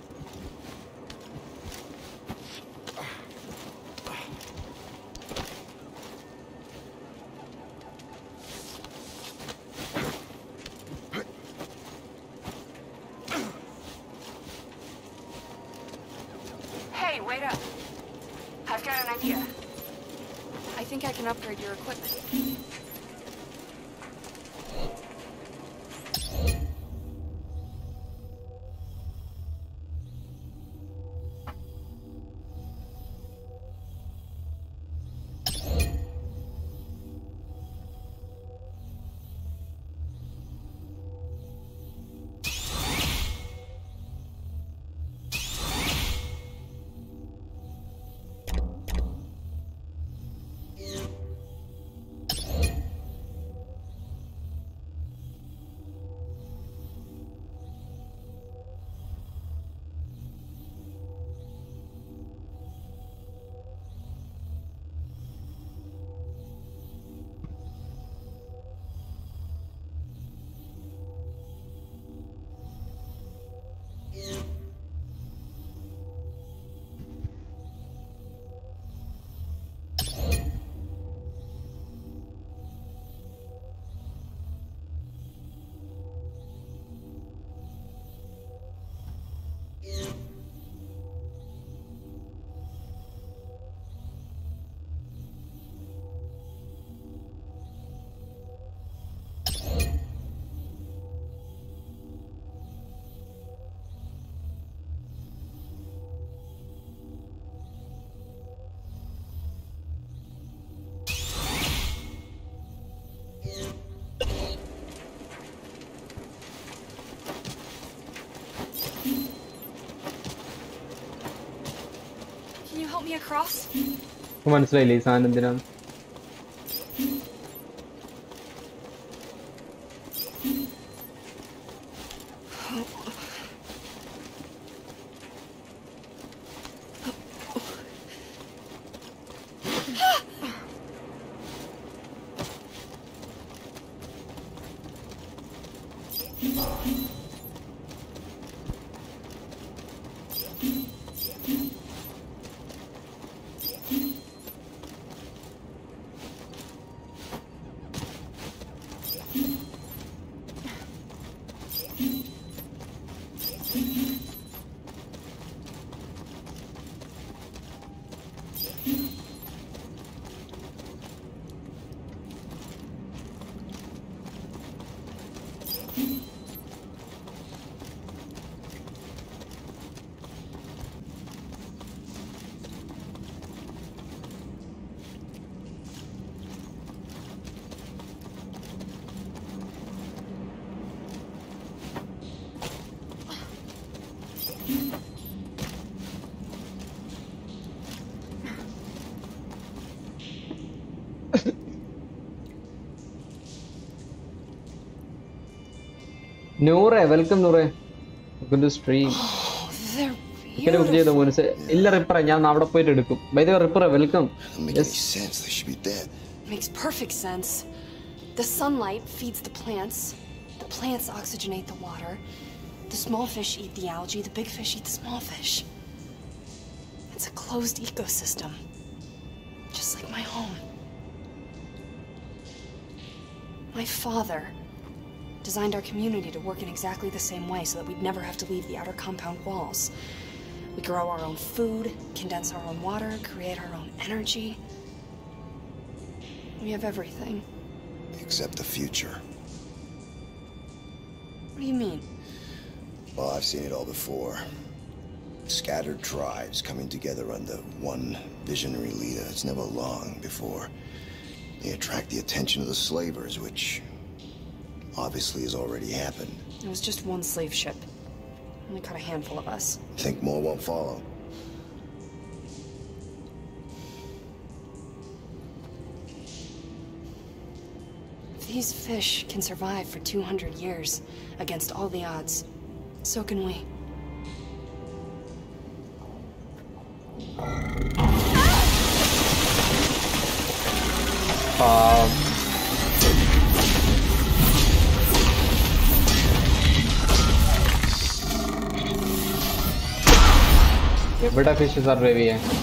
Hey, wait up. I've got an idea. I think I can upgrade your equipment. me across? മനസ്സിലായില്ലേ ഈ സാധനം എന്തിനാണ്? Noore, welcome Noore. Welcome to stream. Oh, they're Illa Ripper, ഞാൻ അവിടെ പോയിട്ട് എടുക്കും. By the way, Ripper, welcome. Doesn't make any sense. They should be dead. Makes perfect sense. The sunlight feeds the plants. The plants oxygenate the water. The small fish eat the algae. The big fish eat the small fish. It's a closed ecosystem. Just like my home. My father designed our community to work in exactly the same way so that we'd never have to leave the outer compound walls. We grow our own food, condense our own water, create our own energy. We have everything. Except the future. What do you mean? Well, I've seen it all before. Scattered tribes coming together under one visionary leader. It's never long before they attract the attention of the slavers, which obviously has already happened. It was just one slave ship. Only caught a handful of us. Think more won't follow? If these fish can survive for two hundred years against all the odds, so can we. Um... Beta fishes are heavy.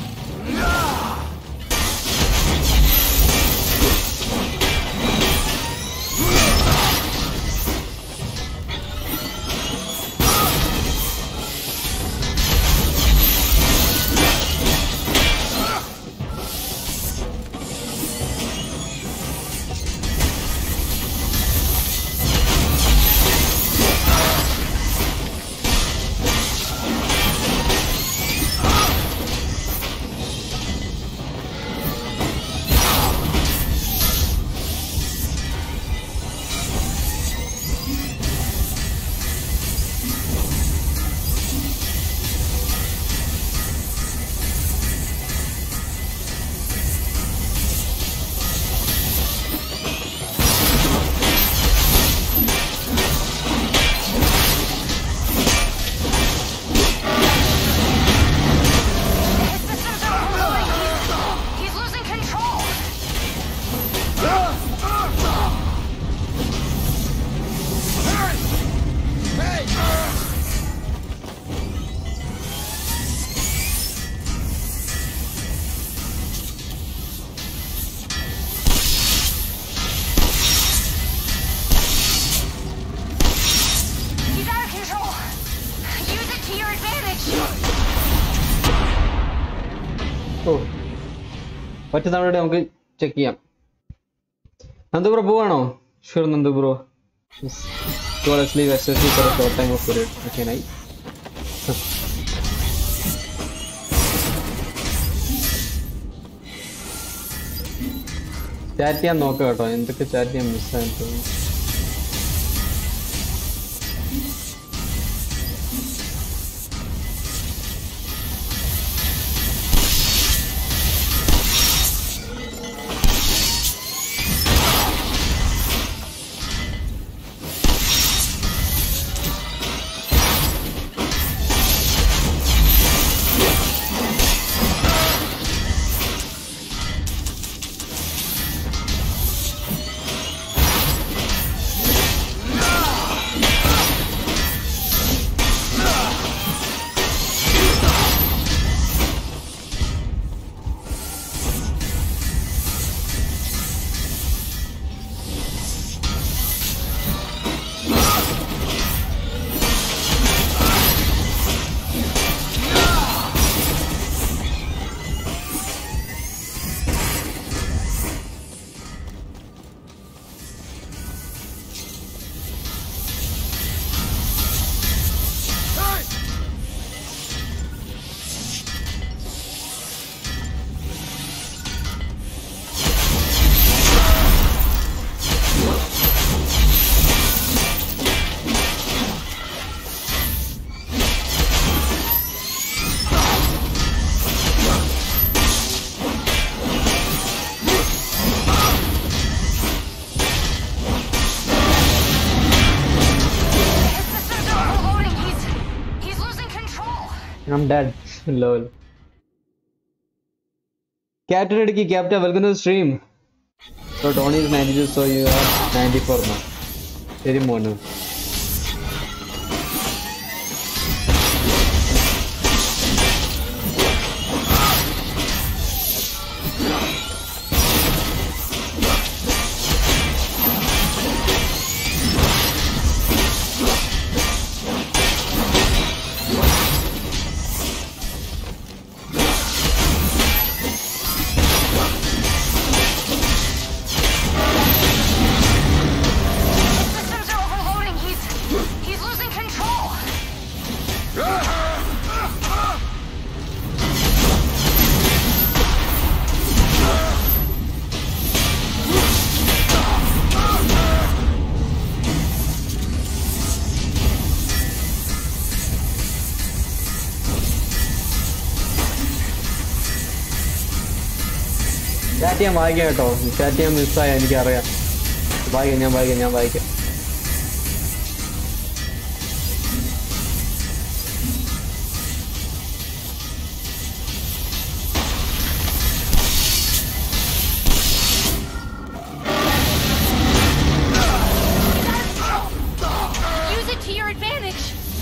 പറ്റുന്നവിടെ നമുക്ക് check ചെയ്യാം. Nandu bro പോവാണോ? Sure Nandu bro. Chat ചെയ്യാൻ നോക്കാം കേട്ടോ, എന്തൊക്കെ chat ചെയ്യാൻ മിസ്സായിട്ട്. I'm dead. Lol. Captain Ediki, Captain, welcome to the stream. So Tony is ninety-two, so you are ninety-four now. Very mono. Chat ചെയ്യാൻ വായിക്കാം കേട്ടോ. ചാറ്റ് ചെയ്യാൻ മിസ്സായ എനിക്കറിയാം. വായിക്കാം, ഞാൻ വായിക്കാം ഞാൻ വായിക്കാം Use it to your advantage.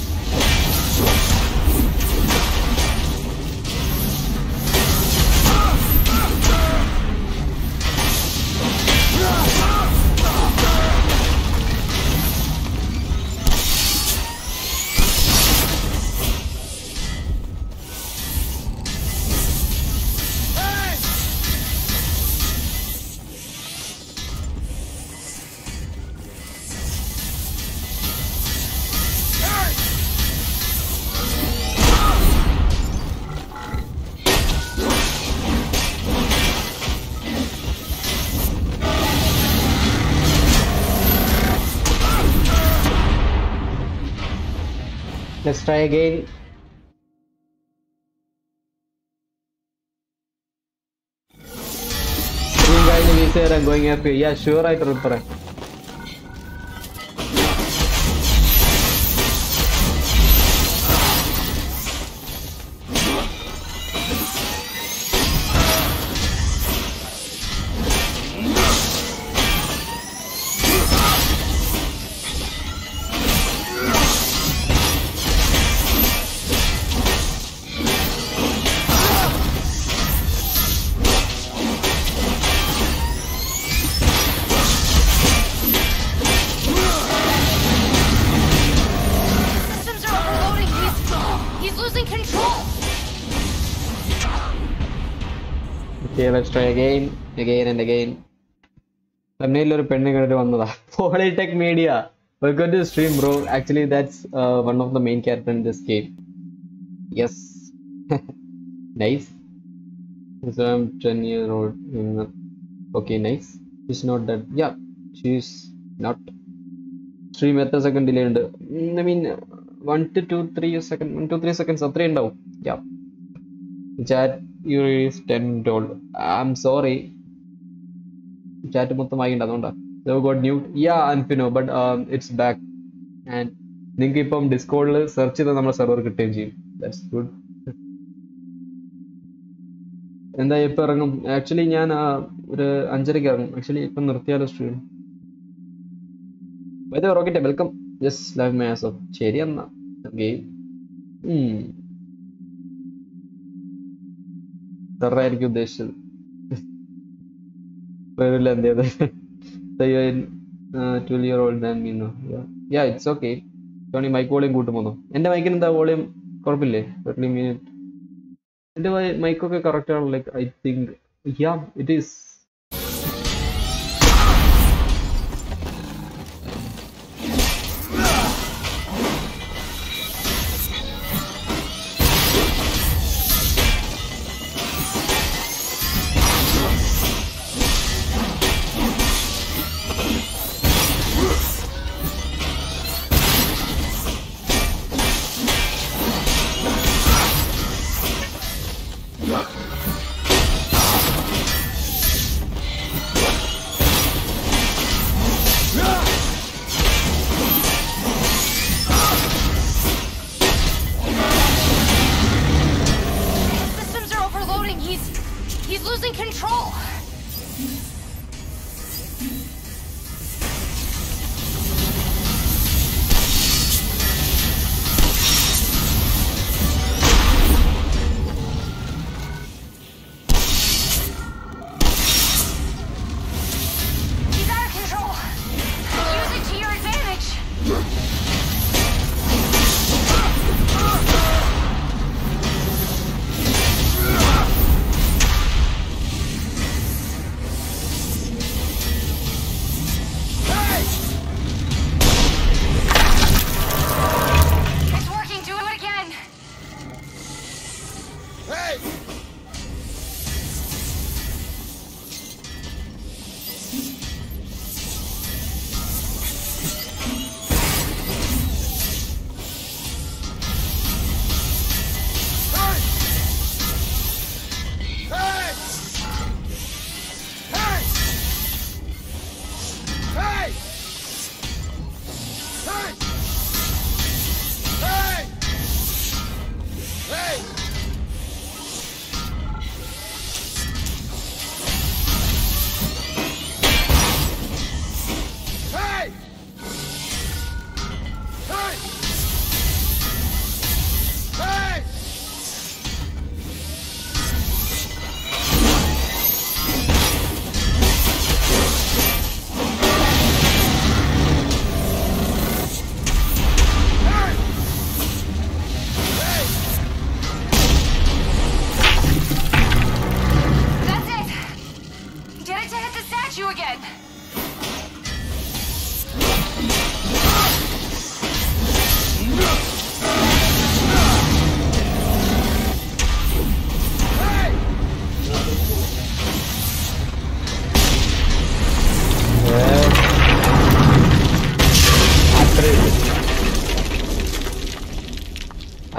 Let's try again. Stream guys, we say I'm going F P. Yeah, sure, I can reply. Okay, let's try again, again and again. Thumbnail or pending vannada. Polytech Media. Welcome to the stream, bro. Actually, that's uh, one of the main characters in this game. Yes. Nice. So I'm ten years old. Okay, nice. She's not that. Yeah, she's not. Stream at a second delay. I mean, one to two, three seconds. One to three seconds. Or three and down. Yeah. Chat, you is ten old. I'm sorry. Chat mottham aayinda adonda. They got newt. Yeah, Anfino, but um, it's back. And ninge ippom Discord il search cheytha nammala server kitteyum cheyum. That's good. എന്താ ഇപ്പൊ ഇറങ്ങും? Actually ഞാൻ ഒരു അഞ്ചരക്ക് ഇറങ്ങും. Actually ഇപ്പൊ നിർത്തിയാലോ stream? Vaidya rocket welcome. Just love my ass off. ശരി എന്നാ ഗെയിം ആയിരിക്കും ഉദ്ദേശിച്ചത്. വരില്ല എന്ത് ട്വൽവ് ഇയർ ഓൾഡ് മാൻ മീനോ. Yeah it's okay. Tony mic volume കൂട്ടുമോന്നോ? എന്റെ മൈക്കിന് എന്താ വോളിയം കുഴപ്പമില്ലേ? മിനിറ്റ് എന്റെ മൈക്കൊക്കെ കറക്റ്റ് ആണ്. Like I think yeah it is.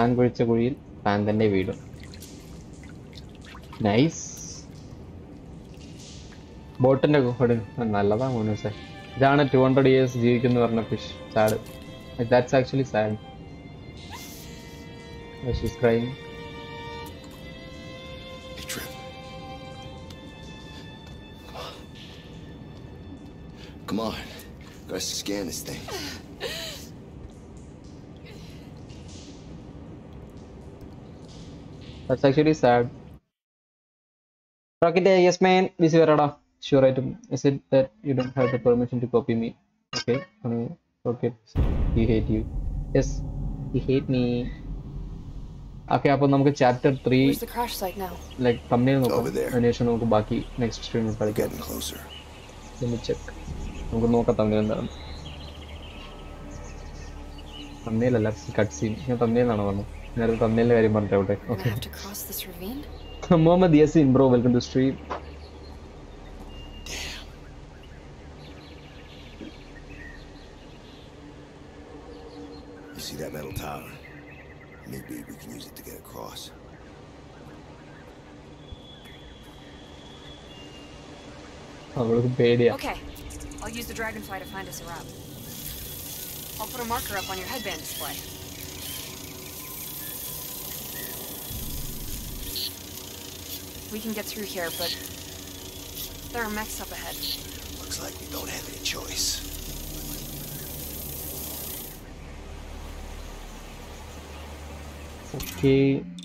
ഫാൻ കുഴിച്ച കുഴിയിൽ ഫാൻ തന്നെ വീഴും. നൈസ്. ബോട്ടിന്റെ കോഡ് നല്ലതാ മോനൂസെ. ഇതാണ് ടു ഹൺഡ്രഡ് ഇയേഴ്സ് ജീവിക്കുന്ന പറഞ്ഞ fish. Sad. That's actually sad. She's crying. Hey, Trev. Come on. Gotta scan this thing. That's actually sad. Rocket, yes man. Busy Verada. Sure item. I said that you don't have the permission to copy me. Okay. Um, Rocket, he hate you. Yes, he hate me. Okay, അപ്പോൾ നമുക്ക് chapter three like തമ്മിൽ നോക്കാം. അതിനുശേഷം നമുക്ക് ബാക്കി next സ്ട്രീമിൽ കളിക്കാം. Check നമുക്ക് നോക്കാം തമ്മിൽ എന്താണ്. തമ്മിലല്ല കട്ട് സീൻ. ഞാൻ തമ്മിലെന്നാണ് പറഞ്ഞത്. നേരത്തെ തമ്മിലിന്റെ കാര്യം പറഞ്ഞിട്ടെ. Okay. Muhammad Yaseen bro, welcome to stream. You see that metal tower? Maybe we can use it to get across. അവൾക്ക് പേടിയാ. Okay, I'll use the dragonfly to find us a route. I'll put a marker up on your headband display. We can get through here, but there are mechs up ahead. Looks like we don't have any choice. Okay.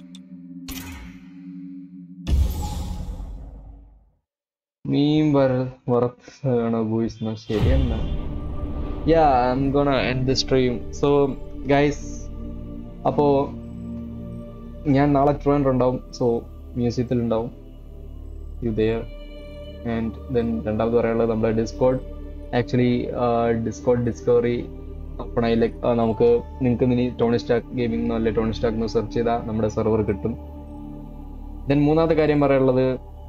Meme worth no boys no ശരിയെന്നാ. Yeah, I'm gonna end the stream. So guys, അപ്പോ ഞാൻ നാളെ trainer ഉണ്ടാവും. So മ്യൂസിയത്തിൽ ഉണ്ടാവും. U there. And then രണ്ടാമത് പറയാനുള്ളത് നമ്മുടെ Discord. Actually Discord discovery open ആയി. ലൈക്ക് നമുക്ക് നിങ്ങൾക്ക് ഇനി ടോണി സ്റ്റാക്ക് ഗെയിമിംഗ് എന്നോ അല്ലെ ടോണി സ്റ്റാക്ക് എന്ന് സെർച്ച് ചെയ്താൽ നമ്മുടെ സെർവർ കിട്ടും. ദെൻ മൂന്നാമത്തെ കാര്യം പറയാനുള്ളത്,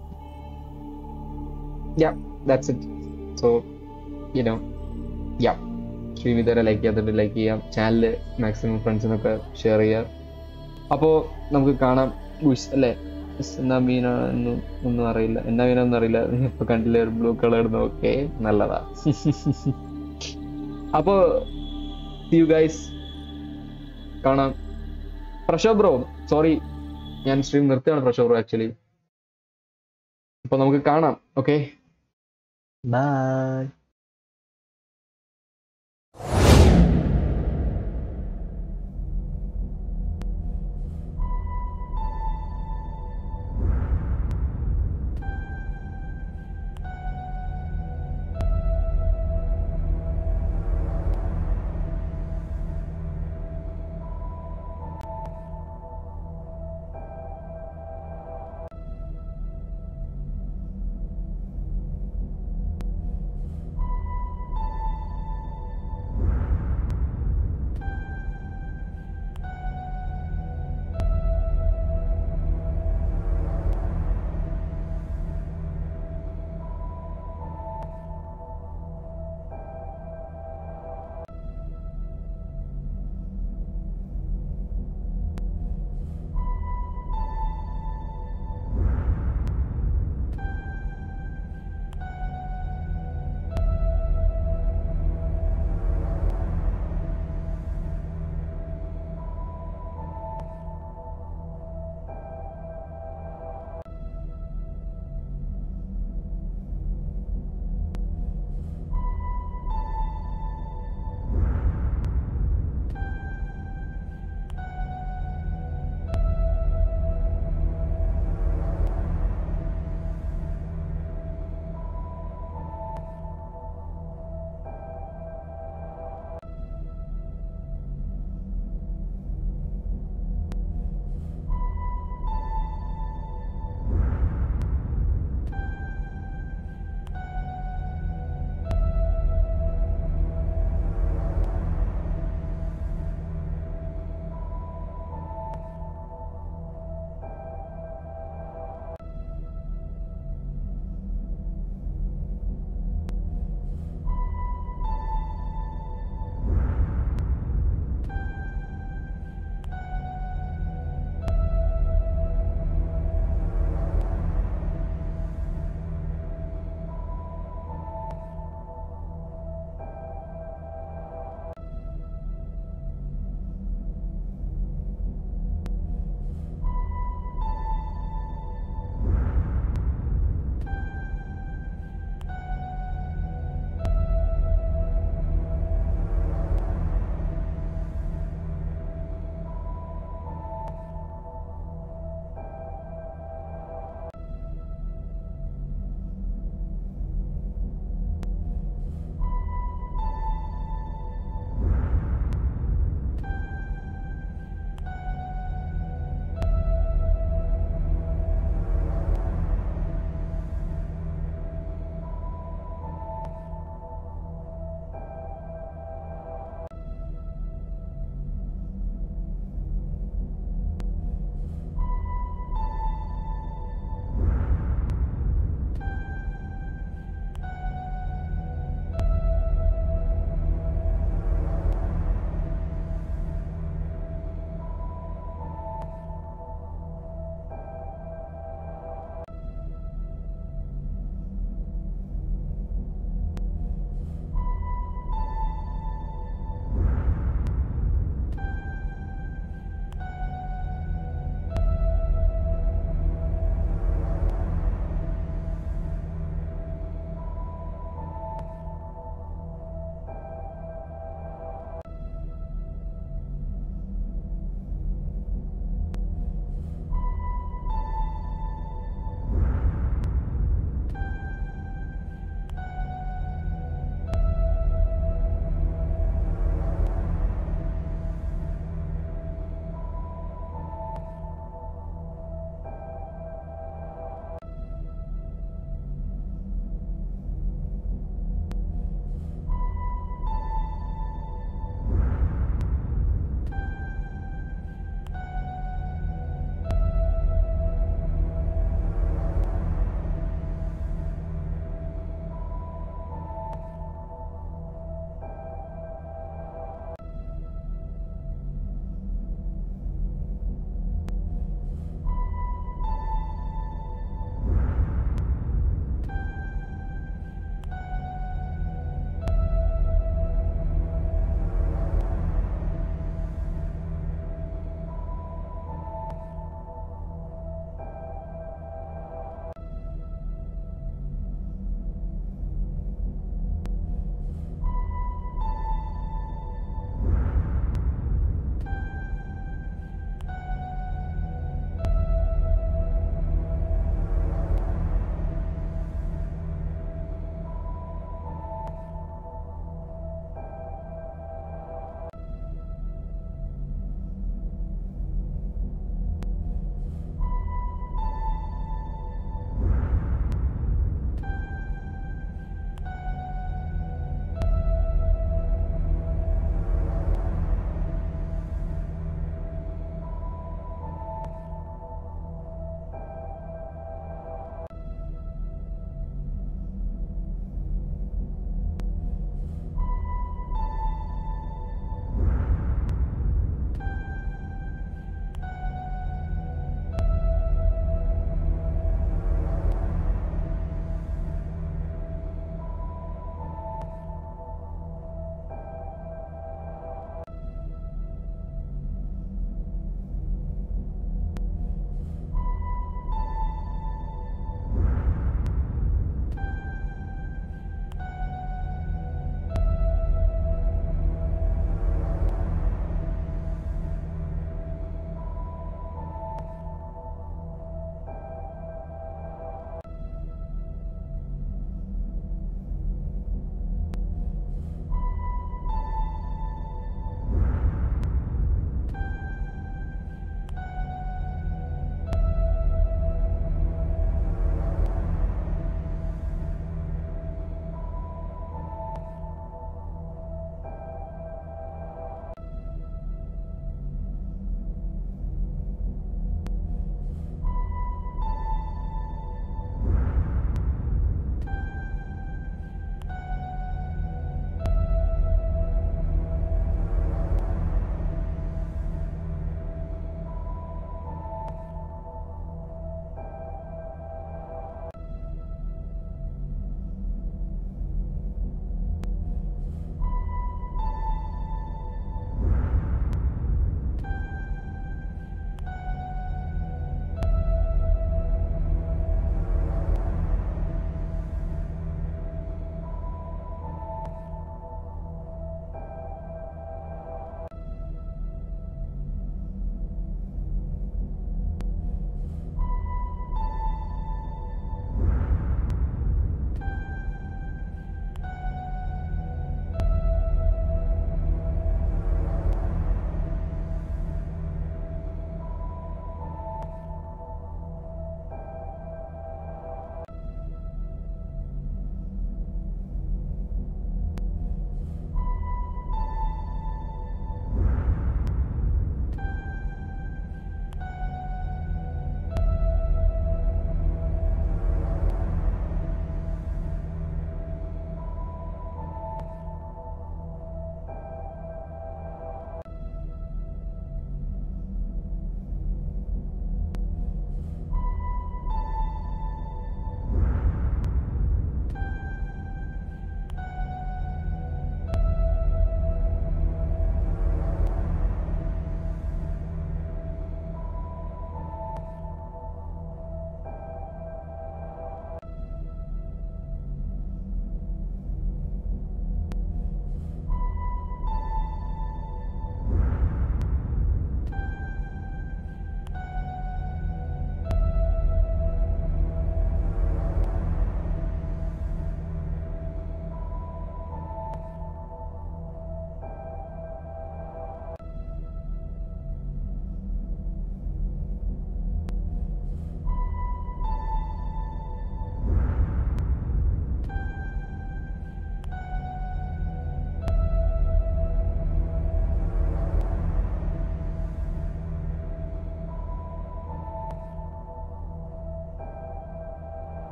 yeah that's it. So you know yeah stream ഇതുവരെ ലൈക്ക് ചെയ്യാത്തിട്ട് ലൈക്ക് ചെയ്യാം. ചാനൽ മാക്സിമം ഫ്രണ്ട്സിനൊക്കെ ഷെയർ ചെയ്യുക. അപ്പോൾ നമുക്ക് കാണാം. ഗുയ്സ് അല്ലേ? എന്നാ മീനാണെന്ന് ഒന്നും അറിയില്ല. എന്നാ മീനൊന്നും അറിയില്ല. ഇപ്പൊ കണ്ടില്ലേ ഒരു ബ്ലൂ കളർ ഇടുന്നു. ഓക്കെ, നല്ലതാ. അപ്പോ see you guys. കാണാം. പ്രശോ ബ്രോ, സോറി ഞാൻ സ്ട്രീം നിർത്തിയാണ് പ്രശോ ബ്രോ ആക്ച്വലി. അപ്പൊ നമുക്ക് കാണാം. Okay, by.